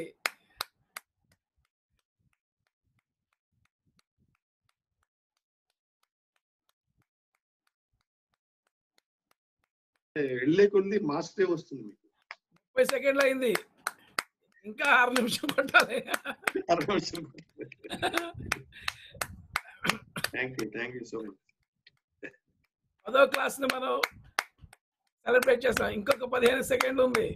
వెళ్ళే కొద్ది మాస్టరే వస్తుంది మీకు. 30 సెకండ్లు అయింది, ఇంకా 6 నిమిషం కొట్టాలి. 6 నిమిషం. Thank you so much. 10వ క్లాస్ ని మనం సెలబ్రేట్ చేస్తాం. ఇంకొక 15 సెకండ్లు ఉంది.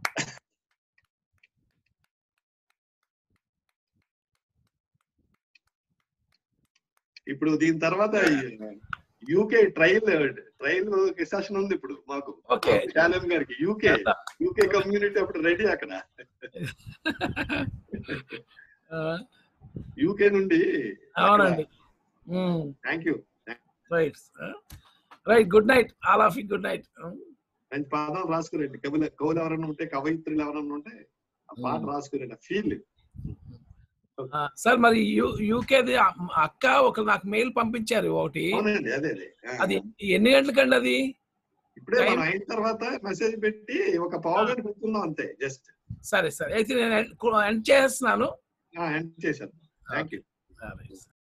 ఇప్పుడు దీని తర్వాత యూకే ట్రైల్ సెషన్ ఉంది ఇప్పుడు మాకు శాలం గారికి. యూకే కమ్యూనిటీ అప్పుడు రెడీ అక్కడ. యూకే నుండి. అవునండి. Thank you. Right, good night all of you. Good night. మంచి పాఠాలు రాసుకురండి. కవులు ఎవరన్నా ఉంటే, కవయిత్రులు ఎవరన్నా ఉంటే ఆ పాట రాసుకురండి. ఫీల్. సార్ మరి యూకేది అక్క ఒక నాకు మెయిల్ పంపించారు ఒకటి. అది ఎన్ని గంటలకండి అది? ఇప్పుడే మనం అయిన తర్వాత మెసేజ్ పెట్టి ఒక పావు గంట పెట్టుకుందాం అంతే, జస్ట్. సరే అయితే నేను ఎండ్ చేస్తున్నాను. ఎండ్ చేశాను. Thank you.